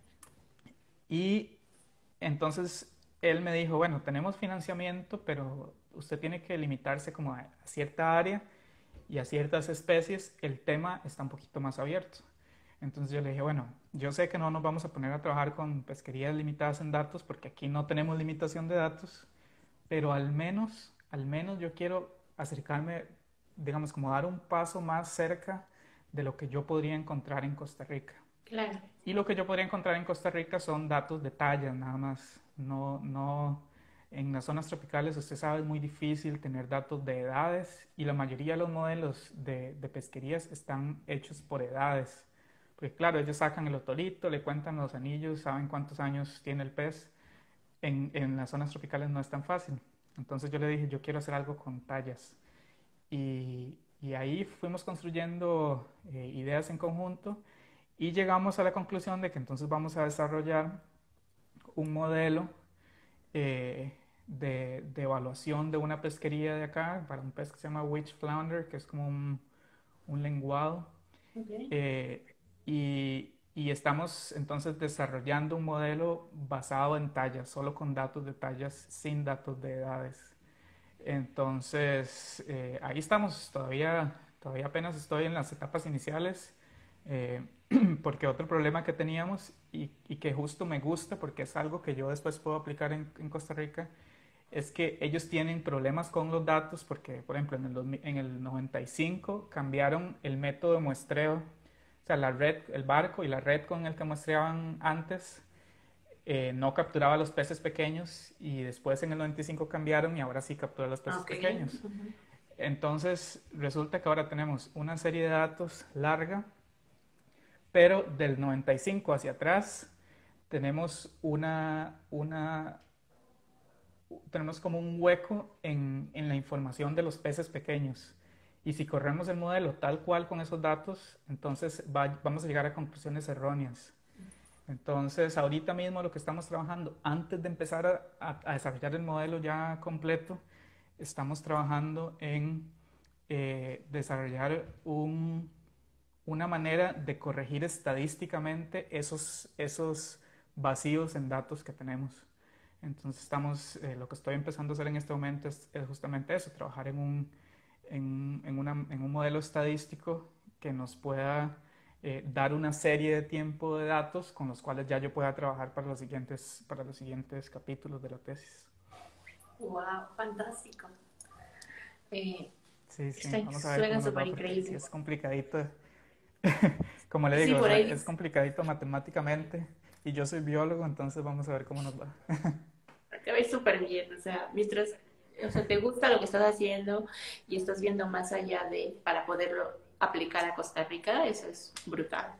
y entonces él me dijo, bueno, tenemos financiamiento, pero usted tiene que limitarse como a, a cierta área y a ciertas especies el tema está un poquito más abierto. Entonces yo le dije, bueno, yo sé que no nos vamos a poner a trabajar con pesquerías limitadas en datos porque aquí no tenemos limitación de datos, pero al menos, al menos yo quiero acercarme, digamos, como dar un paso más cerca de lo que yo podría encontrar en Costa Rica. Claro. Y lo que yo podría encontrar en Costa Rica son datos de talla, nada más. No, no, en las zonas tropicales, usted sabe, es muy difícil tener datos de edades y la mayoría de los modelos de, de pesquerías están hechos por edades. Porque claro, ellos sacan el otolito, le cuentan los anillos, saben cuántos años tiene el pez. En, en las zonas tropicales no es tan fácil. Entonces yo le dije, yo quiero hacer algo con tallas. Y, y ahí fuimos construyendo eh, ideas en conjunto Y llegamos a la conclusión de que entonces vamos a desarrollar un modelo eh, de, de evaluación de una pesquería de acá, para un pez que se llama Witch Flounder, que es como un, un lenguado. Ok. Eh, y, y estamos entonces desarrollando un modelo basado en tallas, solo con datos de tallas, sin datos de edades. Entonces, eh, ahí estamos, todavía, todavía apenas estoy en las etapas iniciales, eh, porque otro problema que teníamos y, y que justo me gusta, porque es algo que yo después puedo aplicar en, en Costa Rica, es que ellos tienen problemas con los datos, porque, por ejemplo, en el, dos mil en el noventa y cinco cambiaron el método de muestreo, o sea, la red, el barco y la red con el que muestreaban antes eh, no capturaba los peces pequeños y después en el noventa y cinco cambiaron y ahora sí captura los peces Ok. pequeños. Ujú. Entonces resulta que ahora tenemos una serie de datos larga, pero del noventa y cinco hacia atrás tenemos una, una tenemos como un hueco en, en la información de los peces pequeños. Y si corremos el modelo tal cual con esos datos, entonces va, vamos a llegar a conclusiones erróneas. Entonces, ahorita mismo lo que estamos trabajando, antes de empezar a, a- a desarrollar el modelo ya completo, estamos trabajando en eh, desarrollar un- una manera de corregir estadísticamente esos, esos vacíos en datos que tenemos. Entonces, estamos, eh, lo que estoy empezando a hacer en este momento es, es justamente eso, trabajar en un, en, en una- en un modelo estadístico que nos pueda eh, dar una serie de tiempo de datos con los cuales ya yo pueda trabajar para los siguientes, para los siguientes capítulos de la tesis. Wow, fantástico. Eh, Sí, sí, está, vamos a ver suena cómo nos súper va porque sí increíble. es complicadito. Como le Sí, digo, o por sea, ahí es complicadito matemáticamente y yo soy biólogo, entonces vamos a ver cómo nos va. te ves súper bien. O sea, mientras, o sea, te gusta lo que estás haciendo y estás viendo más allá de para poderlo aplicar a Costa Rica, eso es brutal.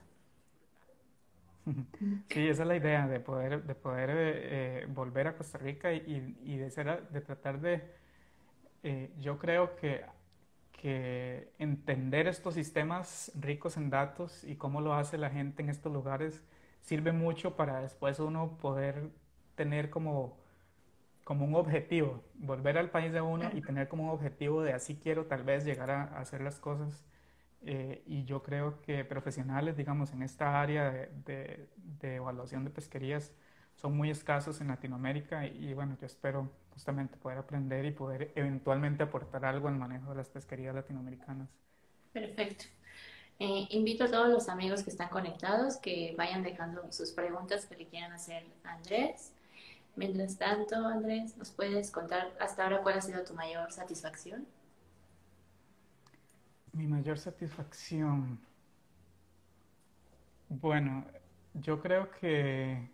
Sí, esa es la idea, de poder, de poder eh, eh, volver a Costa Rica y, y de, ser, de tratar de, eh, yo creo que que entender estos sistemas ricos en datos y cómo lo hace la gente en estos lugares sirve mucho para después uno poder tener como, como un objetivo, volver al país de uno y tener como un objetivo de así quiero tal vez llegar a, a hacer las cosas. Eh, y yo creo que profesionales, digamos, en esta área de, de, de evaluación de pesquerías son muy escasos en Latinoamérica y, y bueno, yo espero justamente poder aprender y poder eventualmente aportar algo al manejo de las pesquerías latinoamericanas. Perfecto. Eh, invito a todos los amigos que están conectados que vayan dejando sus preguntas que le quieran hacer a Andrés. Mientras tanto, Andrés, ¿nos puedes contar hasta ahora cuál ha sido tu mayor satisfacción? Mi mayor satisfacción, bueno, yo creo que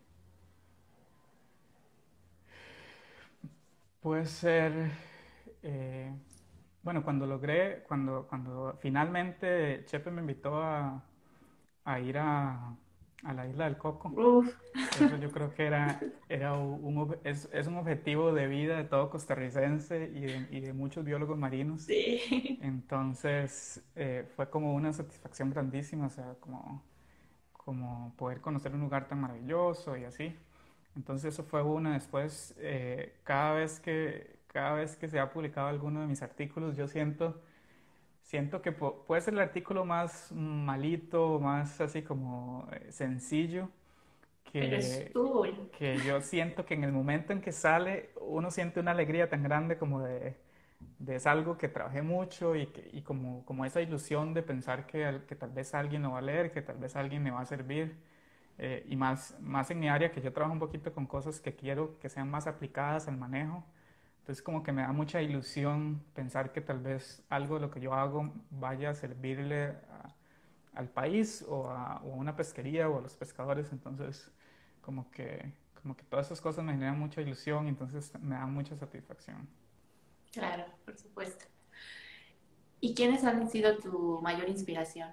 puede ser, eh, bueno, cuando logré, cuando, cuando finalmente Chepe me invitó a, a ir a, a la isla del Coco. Uf, Eso yo creo que era, era un, ob- es, es un objetivo de vida de todo costarricense y de, y de muchos biólogos marinos. sí. Entonces eh, fue como una satisfacción grandísima, o sea, como, como poder conocer un lugar tan maravilloso y así. Entonces eso fue una. Después, eh, cada vez que, cada vez que se ha publicado alguno de mis artículos, yo siento Siento que pu- puede ser el artículo más malito, más así como eh, sencillo, Pero es que, tuyo. que yo siento que en el momento en que sale uno siente una alegría tan grande como de, de es algo que trabajé mucho y, que, y como, como esa ilusión de pensar que, al- que tal vez alguien lo va a leer, que tal vez alguien me va a servir. Eh, y más, más en mi área que yo trabajo un poquito con cosas que quiero que sean más aplicadas al manejo. Entonces como que me da mucha ilusión pensar que tal vez algo de lo que yo hago vaya a servirle a- al país o a, o a una pesquería o a los pescadores. Entonces como que, como que todas esas cosas me generan mucha ilusión y entonces me dan mucha satisfacción. Claro, por supuesto. ¿Y quiénes han sido tu mayor inspiración?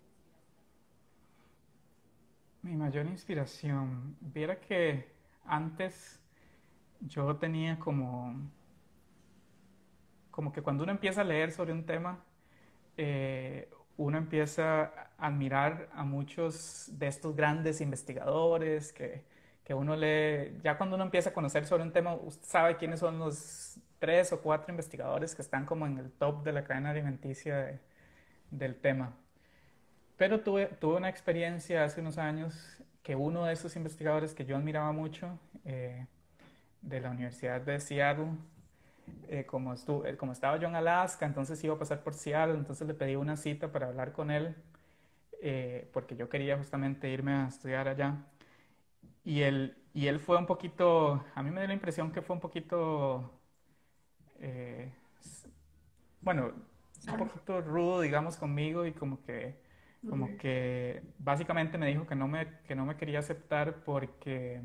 Mi mayor inspiración, viera que antes yo tenía como, como que cuando uno empieza a leer sobre un tema, eh, uno empieza a admirar a muchos de estos grandes investigadores que, que uno lee, ya cuando uno empieza a conocer sobre un tema, usted sabe quiénes son los tres o cuatro investigadores que están como en el top de la cadena alimenticia de- del tema. Pero tuve, tuve una experiencia hace unos años que uno de esos investigadores que yo admiraba mucho, eh, de la Universidad de Seattle, eh, como, estu- eh, como estaba yo en Alaska, entonces iba a pasar por Seattle, entonces le pedí una cita para hablar con él, eh, porque yo quería justamente irme a estudiar allá. Y él, y él fue un poquito, a mí me dio la impresión que fue un poquito, eh, s- bueno, un Algo. poquito rudo, digamos, conmigo y como que, como Ujú. que básicamente me dijo que no me, que no me quería aceptar porque,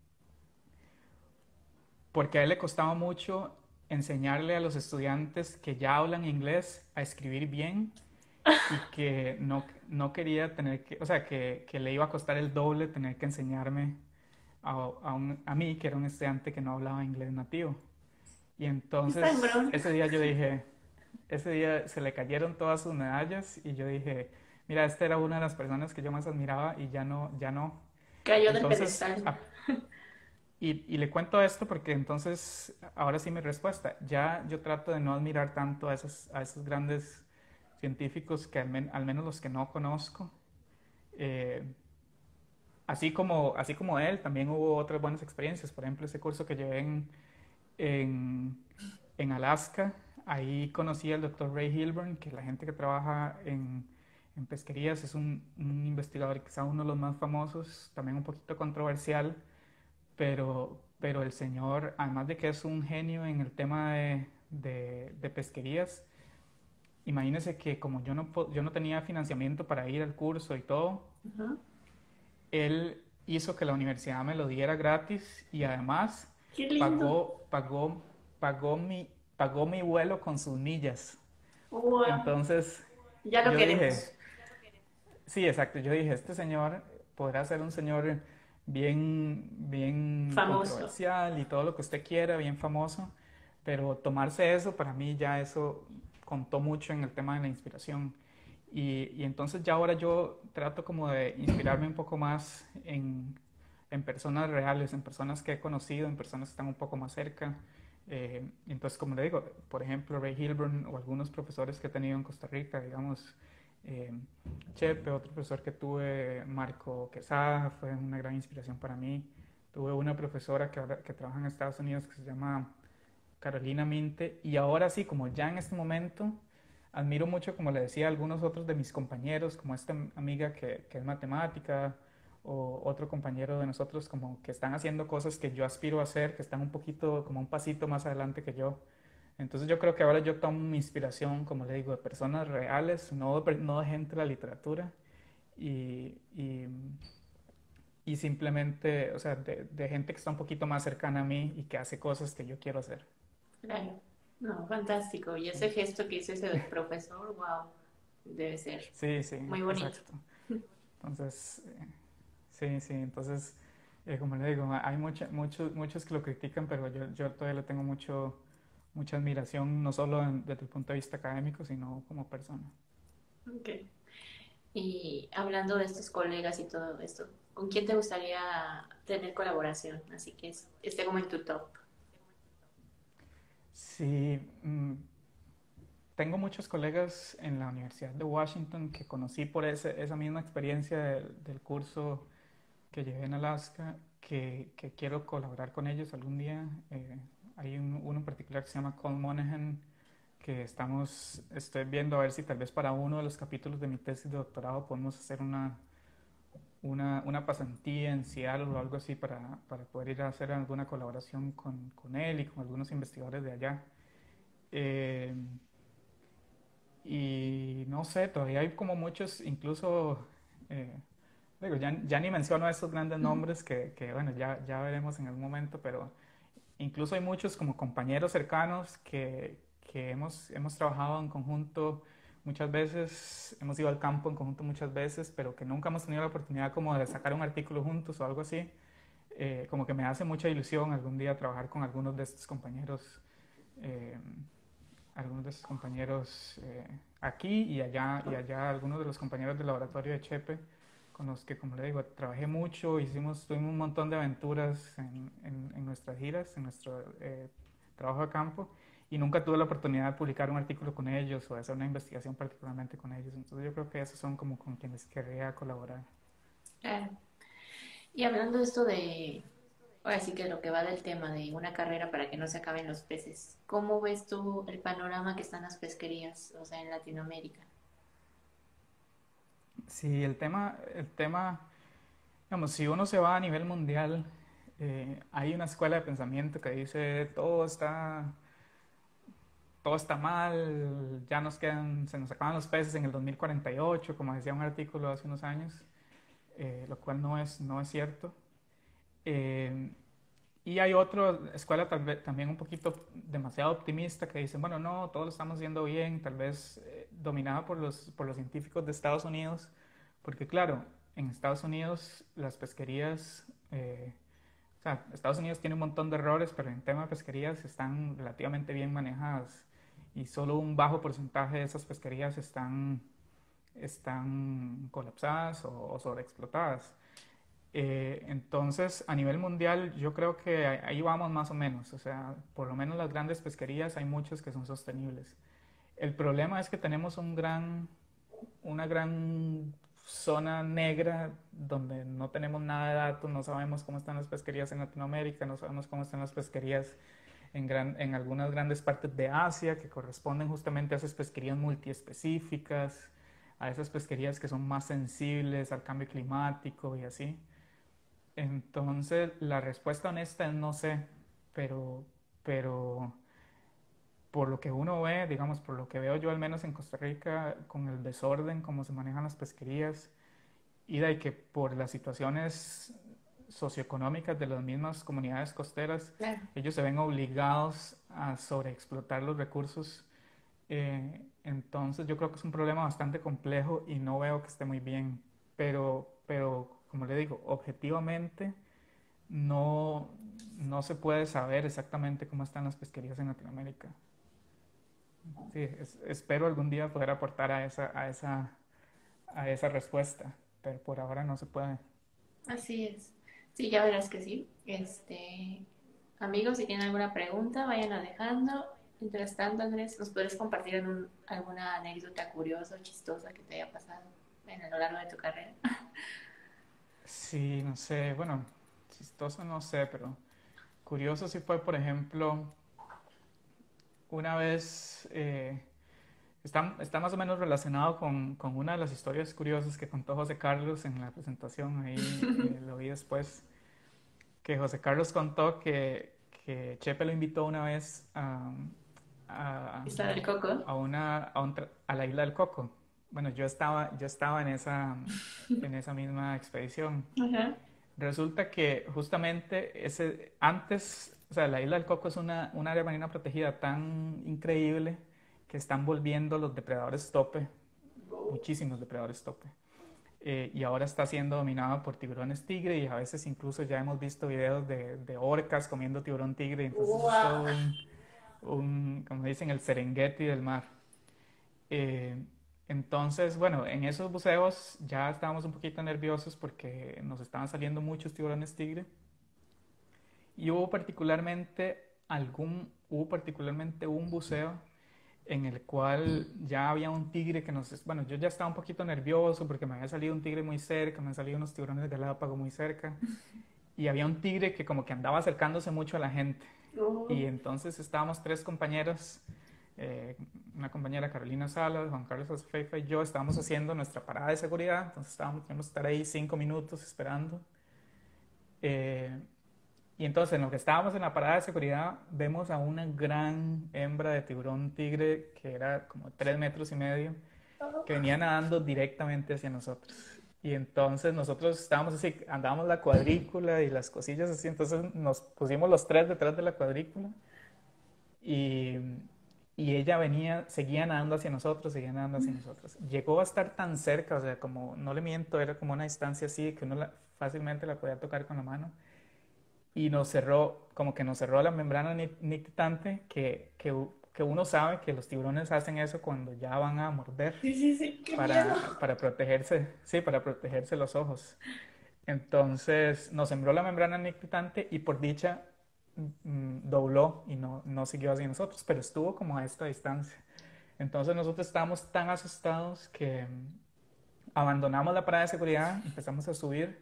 porque a él le costaba mucho enseñarle a los estudiantes que ya hablan inglés a escribir bien y que no, no quería tener que, o sea, que, que le iba a costar el doble tener que enseñarme a, a, un- a mí, que era un estudiante que no hablaba inglés nativo. Y Qué entonces sangrón. ese día yo dije, ese día se le cayeron todas sus medallas y yo dije, mira, esta era una de las personas que yo más admiraba y ya no, ya no. Cayó del Entonces, pedestal. a- y, y le cuento esto porque entonces, ahora sí mi respuesta, ya yo trato de no admirar tanto a esos, a esos grandes científicos que al, men- al menos los que no conozco. eh, así como, así como él, también hubo otras buenas experiencias. Por ejemplo, ese curso que llevé en, en, en Alaska, ahí conocí al doctor Ray Hilburn, que la gente que trabaja en, en pesquerías es un, un investigador quizá uno de los más famosos, también un poquito controversial, pero, pero el señor, además de que es un genio en el tema de, de, de pesquerías, imagínese que como yo no, po- yo no tenía financiamiento para ir al curso y todo, Ujú. él hizo que la universidad me lo diera gratis y además Qué lindo. pagó, pagó, pagó mi, pagó mi vuelo con sus millas. Wow. Entonces Ya lo yo dije, queremos. sí, exacto, yo dije, este señor podrá ser un señor bien, bien Famoso. controversial y todo lo que usted quiera, bien famoso, pero tomarse eso, para mí ya eso contó mucho en el tema de la inspiración. Y, y entonces ya ahora yo trato como de inspirarme un poco más en, en personas reales, en personas que he conocido, en personas que están un poco más cerca. Eh, entonces, como le digo, por ejemplo, Ray Hilburn o algunos profesores que he tenido en Costa Rica, digamos, eh, Chepe, otro profesor que tuve, Marco Quesada, fue una gran inspiración para mí. Tuve una profesora que, ahora, que trabaja en Estados Unidos que se llama Carolina Minte, y ahora sí, como ya en este momento, admiro mucho, como le decía a algunos otros de mis compañeros, como esta amiga que, que es matemática, o otro compañero de nosotros, como que están haciendo cosas que yo aspiro a hacer, que están un poquito, como un pasito más adelante que yo. Entonces yo creo que ahora yo tomo mi inspiración, como le digo, de personas reales, no de, no de gente de la literatura, y, y, y simplemente, o sea, de, de gente que está un poquito más cercana a mí y que hace cosas que yo quiero hacer. Claro. No, fantástico. Y Sí, ese gesto que hizo ese profesor, wow, debe ser sí, sí, muy bonito. exacto. Entonces, eh, sí, sí, entonces, eh, como le digo, hay mucha, muchos, muchos que lo critican, pero yo, yo todavía le tengo mucho, mucha admiración, no solo en- desde el punto de vista académico, sino como persona. Ok. Y hablando de estos colegas y todo esto, ¿con quién te gustaría tener colaboración? Así que es- esté como en tu top. Sí, mm, tengo muchos colegas en la Universidad de Washington que conocí por ese- esa misma experiencia del, del curso que llevé en Alaska, que, que quiero colaborar con ellos algún día. Eh, hay un- uno en particular que se llama Cole Monahan, que estamos, estoy viendo a ver si tal vez para uno de los capítulos de mi tesis de doctorado podemos hacer una, una, una pasantía en Seattle o algo así para, para poder ir a hacer alguna colaboración con, con él y con algunos investigadores de allá. Eh, y no sé, todavía hay como muchos, incluso, eh, digo, ya, ya ni menciono esos grandes nombres que, que, bueno, ya, ya veremos en algún momento, pero incluso hay muchos como compañeros cercanos que, que hemos, hemos trabajado en conjunto muchas veces, hemos ido al campo en conjunto muchas veces, pero que nunca hemos tenido la oportunidad como de sacar un artículo juntos o algo así. Eh, como que me hace mucha ilusión algún día trabajar con algunos de estos compañeros. eh, algunos de sus compañeros eh, aquí y allá, y allá algunos de los compañeros del laboratorio de Chepe, con los que, como le digo, trabajé mucho, hicimos, tuvimos un montón de aventuras en, en, en nuestras giras, en nuestro eh, trabajo de campo, y nunca tuve la oportunidad de publicar un artículo con ellos o de hacer una investigación particularmente con ellos. Entonces yo creo que esos son como con quienes querría colaborar. Claro. Y hablando de esto de, ahora sí que lo que va del tema de una carrera para que no se acaben los peces, ¿cómo ves tú el panorama que están las pesquerías, o sea, en Latinoamérica? Sí, el tema, el tema, digamos, si uno se va a nivel mundial, eh, hay una escuela de pensamiento que dice todo está, todo está mal, ya nos quedan, se nos acaban los peces en el dos mil cuarenta y ocho, como decía un artículo hace unos años, eh, lo cual no es, no es cierto. Eh, y hay otra escuela tal vez, también un poquito demasiado optimista que dice, bueno, no, todo lo estamos haciendo bien, tal vez eh, dominada por los, por los científicos de Estados Unidos, porque claro, en Estados Unidos las pesquerías, eh, o sea, Estados Unidos tiene un montón de errores, pero en tema de pesquerías están relativamente bien manejadas y solo un bajo porcentaje de esas pesquerías están, están colapsadas o, o sobreexplotadas. Eh, entonces, a nivel mundial, yo creo que ahí vamos más o menos. O sea, por lo menos las grandes pesquerías hay muchas que son sostenibles. El problema es que tenemos un gran, una gran zona negra donde no tenemos nada de datos, no sabemos cómo están las pesquerías en Latinoamérica, no sabemos cómo están las pesquerías en, gran, en algunas grandes partes de Asia que corresponden justamente a esas pesquerías multiespecíficas, a esas pesquerías que son más sensibles al cambio climático y así. Entonces, la respuesta honesta es no sé, pero, pero por lo que uno ve, digamos, por lo que veo yo al menos en Costa Rica, con el desorden, cómo se manejan las pesquerías, y de que por las situaciones socioeconómicas de las mismas comunidades costeras, Claro. ellos se ven obligados a sobreexplotar los recursos. Eh, entonces, yo creo que es un problema bastante complejo y no veo que esté muy bien, pero, pero como le digo, objetivamente no, no se puede saber exactamente cómo están las pesquerías en Latinoamérica. Sí, es- espero algún día poder aportar a esa, a esa, a esa respuesta, pero por ahora no se puede. Así es. Sí, ya verás que sí. Este, amigos, si tienen alguna pregunta, vayan a dejando. Mientras tanto, Andrés, ¿nos puedes compartir algún- alguna anécdota curiosa o chistosa que te haya pasado en a lo largo de tu carrera? Sí, no sé, bueno, chistoso no sé, pero curioso sí fue, por ejemplo, una vez, eh, está, está más o menos relacionado con, con una de las historias curiosas que contó José Carlos en la presentación, ahí eh, lo vi después, que José Carlos contó que, que Chepe lo invitó una vez a, a, Isla del Coco. a una, a, un tra- a la isla del Coco. Bueno, yo estaba, yo estaba en esa, en esa misma expedición. Ajá. Resulta que justamente ese, antes, o sea, la isla del Coco es una, un área marina protegida tan increíble que están volviendo los depredadores tope, muchísimos depredadores tope. Eh, y ahora está siendo dominada por tiburones tigre y a veces incluso ya hemos visto videos de, de orcas comiendo tiburón tigre, entonces es Wow. todo un, un, como dicen, el Serengeti del mar. Eh, entonces, bueno, en esos buceos ya estábamos un poquito nerviosos porque nos estaban saliendo muchos tiburones tigre y hubo particularmente algún, hubo particularmente un buceo en el cual ya había un tigre que nos, bueno, yo ya estaba un poquito nervioso porque me había salido un tigre muy cerca, me habían salido unos tiburones de Galápagos muy cerca y había un tigre que como que andaba acercándose mucho a la gente y Oh. entonces estábamos tres compañeros, eh, una compañera Carolina Salas, Juan Carlos Azufeifa y yo estábamos haciendo nuestra parada de seguridad, entonces estábamos, teníamos que estar ahí cinco minutos esperando. Eh, y entonces en lo que estábamos en la parada de seguridad vemos a una gran hembra de tiburón tigre que era como tres metros y medio, que venía nadando directamente hacia nosotros. Y entonces nosotros estábamos así, andábamos la cuadrícula y las cosillas así, entonces nos pusimos los tres detrás de la cuadrícula y, y ella venía, seguía nadando hacia nosotros, seguía nadando hacia nosotros. Llegó a estar tan cerca, o sea, como, no le miento, era como una distancia así que uno la, fácilmente la podía tocar con la mano. Y nos cerró, como que nos cerró la membrana nictitante que, que que uno sabe que los tiburones hacen eso cuando ya van a morder Sí, sí, sí, qué miedo. para, para protegerse, sí, para protegerse los ojos. Entonces nos sembró la membrana nictitante y por dicha mm, dobló y no, no siguió hacia nosotros, pero estuvo como a esta distancia. Entonces nosotros estábamos tan asustados que mm, abandonamos la parada de seguridad, empezamos a subir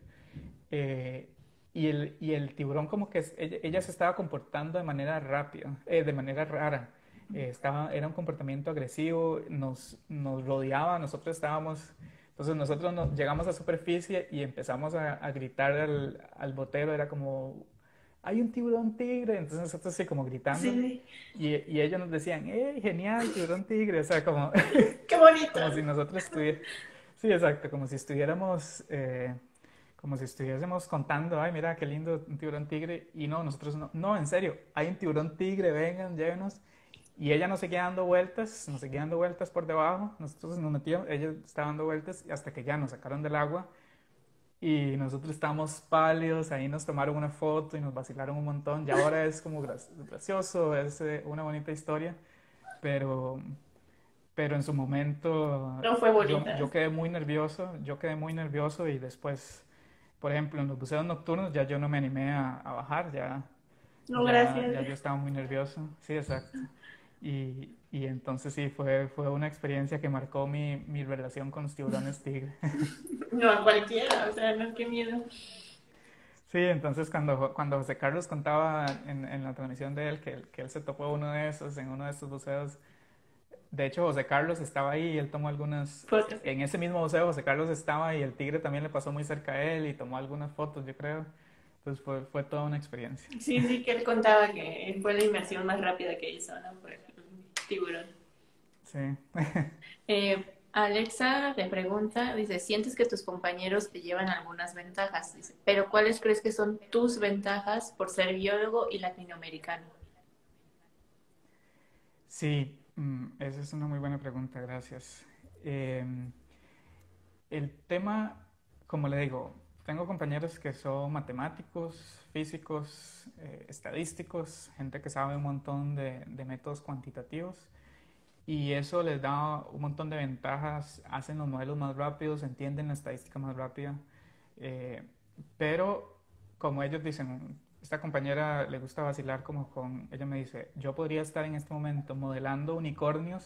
eh, y, el, y el tiburón como que es- ella, ella se estaba comportando de manera rápida, eh, de manera rara. Eh, estaba, era un comportamiento agresivo, nos, nos rodeaba, nosotros estábamos, entonces nosotros nos, llegamos a superficie y empezamos a, a gritar al, al botero, era como, hay un tiburón tigre, entonces nosotros así como Sí, gritando sí, y, y ellos nos decían, ¡hey, genial, tiburón tigre! O sea, como, qué bonito. como si nosotros estuviéramos, sí, exacto, como si estuviéramos... eh, como si estuviésemos contando, ay, mira, qué lindo un tiburón tigre. Y no, nosotros no, no, en serio, hay un tiburón tigre, vengan, llévenos. Y ella nos seguía dando vueltas, nos seguía dando vueltas por debajo. Nosotros nos metíamos, ella estaba dando vueltas hasta que ya nos sacaron del agua. Y nosotros estábamos pálidos, ahí nos tomaron una foto y nos vacilaron un montón. Y ahora es como gracioso, es eh, una bonita historia. Pero, pero en su momento No fue yo, bonita. yo quedé muy nervioso, yo quedé muy nervioso y después por ejemplo, en los buceos nocturnos ya yo no me animé a, a bajar, ya, No, ya, gracias. ya yo estaba muy nervioso, sí, exacto. Y, y entonces sí, fue, fue una experiencia que marcó mi, mi relación con los tiburones tigre. No, a cualquiera, o sea, no, qué miedo. Sí, entonces cuando, cuando José Carlos contaba en, en la transmisión de él que, él- que él se topó uno de esos, en uno de estos buceos, de hecho José Carlos estaba ahí y él tomó algunas, Fotos. en ese mismo buceo José Carlos estaba y el tigre también le pasó muy cerca a él y tomó algunas fotos, yo creo. Entonces fue, fue toda una experiencia. Sí, sí, que él contaba que fue la inmersión más rápida que hizo, ¿no? Por el tiburón. Sí. Eh, Alexa te pregunta, dice, ¿sientes que tus compañeros te llevan algunas ventajas? Dice, pero ¿cuáles crees que son tus ventajas por ser biólogo y latinoamericano? Sí, mm, esa es una muy buena pregunta, gracias. Em, el tema, como le digo, tengo compañeros que son matemáticos, físicos, eh, estadísticos, gente que sabe un montón de, de métodos cuantitativos y eso les da un montón de ventajas, hacen los modelos más rápidos, entienden la estadística más rápida, eh, pero como ellos dicen, esta compañera le gusta vacilar como con, ella me dice, yo podría estar en este momento modelando unicornios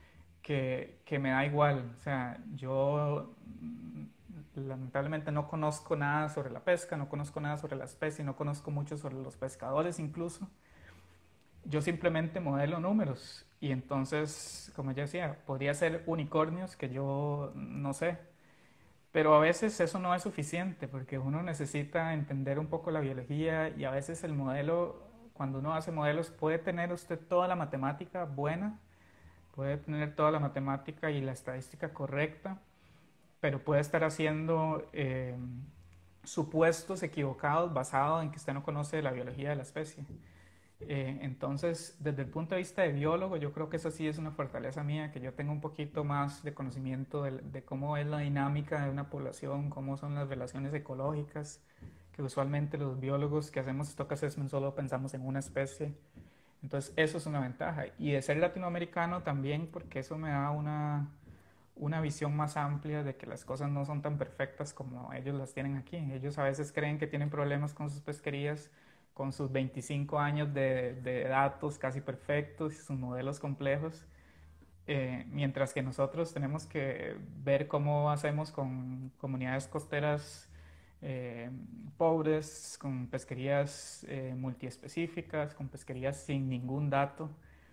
que, que me da igual, o sea, yo mm, lamentablemente no conozco nada sobre la pesca, no conozco nada sobre la especie, no conozco mucho sobre los pescadores incluso, yo simplemente modelo números y entonces, como ya decía, podría ser unicornios que yo no sé, pero a veces eso no es suficiente porque uno necesita entender un poco la biología y a veces el modelo, cuando uno hace modelos, puede tener usted toda la matemática buena, puede tener toda la matemática y la estadística correcta, pero puede estar haciendo eh, supuestos equivocados basados en que usted no conoce la biología de la especie. Eh, entonces, desde el punto de vista de biólogo, yo creo que eso sí es una fortaleza mía, que yo tengo un poquito más de conocimiento de, de cómo es la dinámica de una población, cómo son las relaciones ecológicas, que usualmente los biólogos que hacemos stock assessment solo pensamos en una especie. Entonces, eso es una ventaja. Y de ser latinoamericano también, porque eso me da una, una visión más amplia de que las cosas no son tan perfectas como ellos las tienen aquí. Ellos a veces creen que tienen problemas con sus pesquerías, con sus veinticinco años de, de datos casi perfectos y sus modelos complejos, eh, mientras que nosotros tenemos que ver cómo hacemos con comunidades costeras eh, pobres, con pesquerías eh, multiespecíficas, con pesquerías sin ningún dato.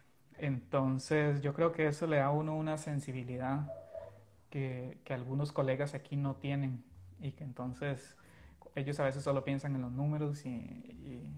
Entonces yo creo que eso le da a uno una sensibilidad que, que algunos colegas aquí no tienen y que entonces ellos a veces solo piensan en los números y, y,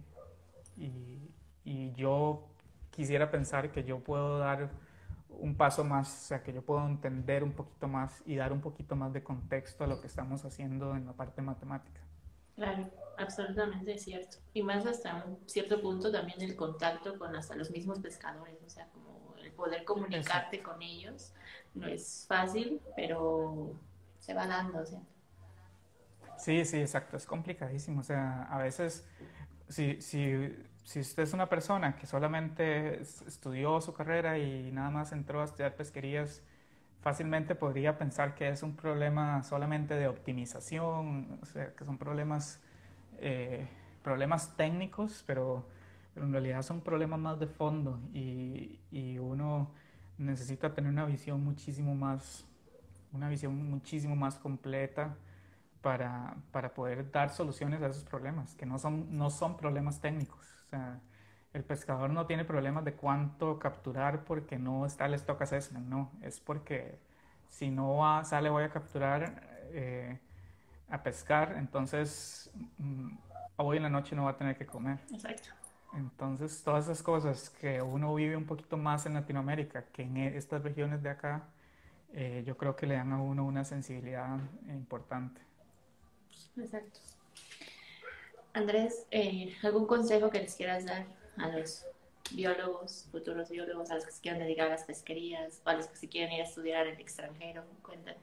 y, y yo quisiera pensar que yo puedo dar un paso más, o sea, que yo puedo entender un poquito más y dar un poquito más de contexto a lo que estamos haciendo en la parte matemática. Claro, absolutamente cierto. Y más hasta un cierto punto también el contacto con hasta los mismos pescadores, o sea, como el poder Exacto. comunicarte con ellos no es fácil, pero se va dando, o sea. Sí, sí, exacto, es complicadísimo, o sea, a veces si, si si usted es una persona que solamente es- estudió su carrera y nada más entró a estudiar pesquerías, fácilmente podría pensar que es un problema solamente de optimización, o sea, que son problemas, eh, problemas técnicos, pero, pero en realidad son problemas más de fondo y, y uno necesita tener una visión muchísimo más, una visión muchísimo más completa para, para poder dar soluciones a esos problemas, que no son, no son problemas técnicos. O sea, el pescador no tiene problemas de cuánto capturar porque no está el stock assessment, no, es porque si no va, sale voy a capturar eh, a pescar, entonces mm, hoy en la noche no va a tener que comer. Exacto. Entonces, todas esas cosas que uno vive un poquito más en Latinoamérica que en e- estas regiones de acá, eh, yo creo que le dan a uno una sensibilidad importante. Exacto. Andrés, eh, ¿algún consejo que les quieras dar a los biólogos, futuros biólogos, a los que se quieran dedicar a las pesquerías, o a los que se quieren ir a estudiar en el extranjero? Cuéntame.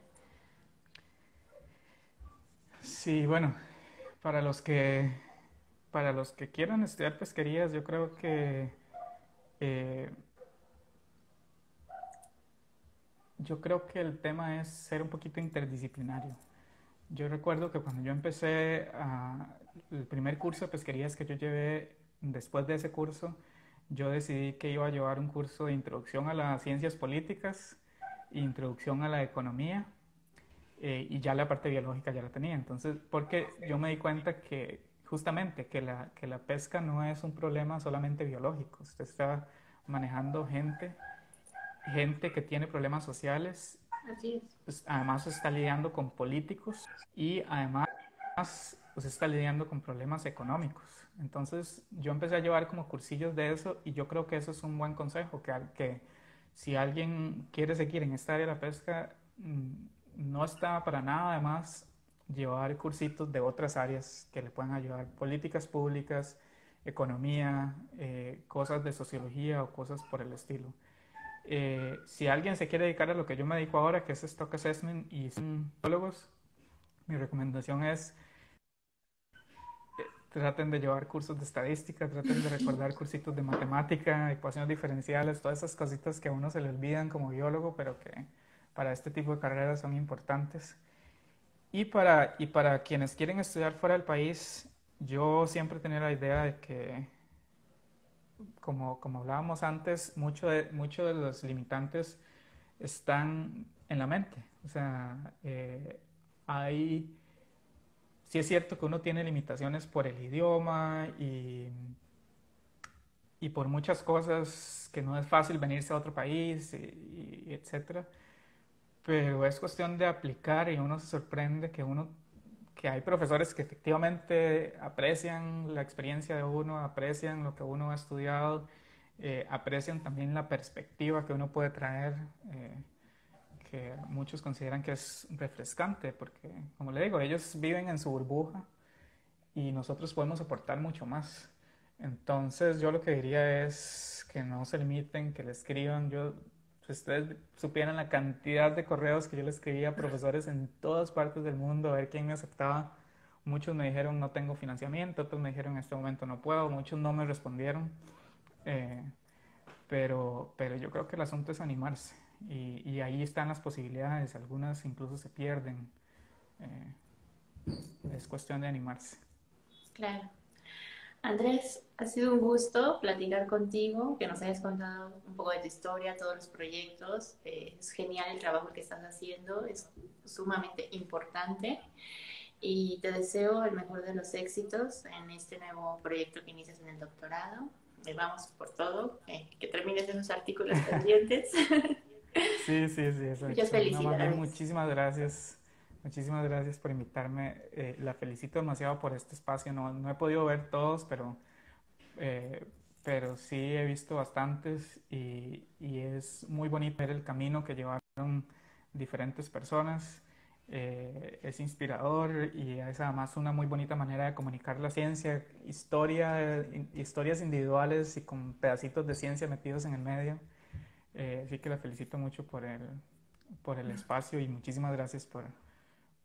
Sí, bueno, para los que, para los que quieran estudiar pesquerías, yo creo que eh, yo creo que el tema es ser un poquito interdisciplinario. Yo recuerdo que cuando yo empecé a, el primer curso de pesquerías que yo llevé, después de ese curso, yo decidí que iba a llevar un curso de introducción a las ciencias políticas, introducción a la economía eh, y ya la parte biológica ya la tenía. Entonces, porque yo me di cuenta que justamente que la, que la pesca no es un problema solamente biológico. Usted está manejando gente, gente que tiene problemas sociales, Así es. pues, además está lidiando con políticos y además pues está lidiando con problemas económicos. Entonces yo empecé a llevar como cursillos de eso y yo creo que eso es un buen consejo, que, que si alguien quiere seguir en esta área de la pesca, mm, no está para nada además llevar cursitos de otras áreas que le puedan ayudar, políticas públicas, economía, eh, cosas de sociología o cosas por el estilo. Eh, si alguien se quiere dedicar a lo que yo me dedico ahora, que es Stock Assessment y son biólogos, mi recomendación es traten de llevar cursos de estadística, traten de recordar cursitos de matemática, ecuaciones diferenciales, todas esas cositas que a uno se le olvidan como biólogo, pero que para este tipo de carreras son importantes. Y para, y para quienes quieren estudiar fuera del país, yo siempre tenía la idea de que, como, como hablábamos antes, mucho de, mucho de los limitantes están en la mente. O sea, eh, hay, sí es cierto que uno tiene limitaciones por el idioma y, y por muchas cosas que no es fácil venirse a otro país, y, y etcétera. Pero es cuestión de aplicar y uno se sorprende que uno que hay profesores que efectivamente aprecian la experiencia de uno, aprecian lo que uno ha estudiado, eh, aprecian también la perspectiva que uno puede traer. Eh, que muchos consideran que es refrescante, porque, como le digo, ellos viven en su burbuja y nosotros podemos aportar mucho más. Entonces, yo lo que diría es que no se limiten, que le escriban. Yo, si ustedes supieran la cantidad de correos que yo le escribía a profesores en todas partes del mundo, a ver quién me aceptaba. Muchos me dijeron no tengo financiamiento, otros me dijeron en este momento no puedo, muchos no me respondieron. Eh, pero, pero yo creo que el asunto es animarse y, y ahí están las posibilidades, algunas incluso se pierden. Eh, es cuestión de animarse. Claro. Andrés, ha sido un gusto platicar contigo, que nos hayas contado un poco de tu historia, todos los proyectos. Eh, es genial el trabajo que estás haciendo, es sumamente importante y te deseo el mejor de los éxitos en este nuevo proyecto que inicias en el doctorado. Eh, vamos por todo, eh, que termines esos artículos pendientes. Sí, sí, sí, Muchas exacto. No, más bien felicidades. muchísimas gracias. Muchísimas gracias por invitarme. Eh, la felicito demasiado por este espacio. No, no he podido ver todos, pero, eh, pero sí he visto bastantes y, y es muy bonito ver el camino que llevaron diferentes personas. Eh, es inspirador y es además una muy bonita manera de comunicar la ciencia, historia, in- historias individuales y con pedacitos de ciencia metidos en el medio. Eh, así que la felicito mucho por el, por el espacio y muchísimas gracias por,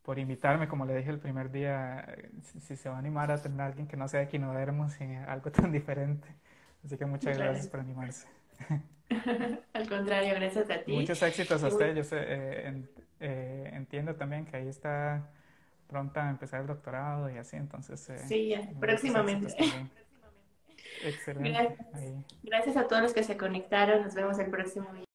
por invitarme, como le dije el primer día, eh, si, si se va a animar a tener a alguien que no sea equinodermos y algo tan diferente. Así que muchas gracias Claro. por animarse. Al contrario, gracias a ti. Muchos éxitos a Y usted. muy- Yo sé, eh, en- eh, entiendo también que ahí está pronta a empezar el doctorado y así, entonces eh, sí, ya, muchos próximamente. éxitos también. Excelente. Gracias. Ahí. Gracias a todos los que se conectaron. Nos vemos el próximo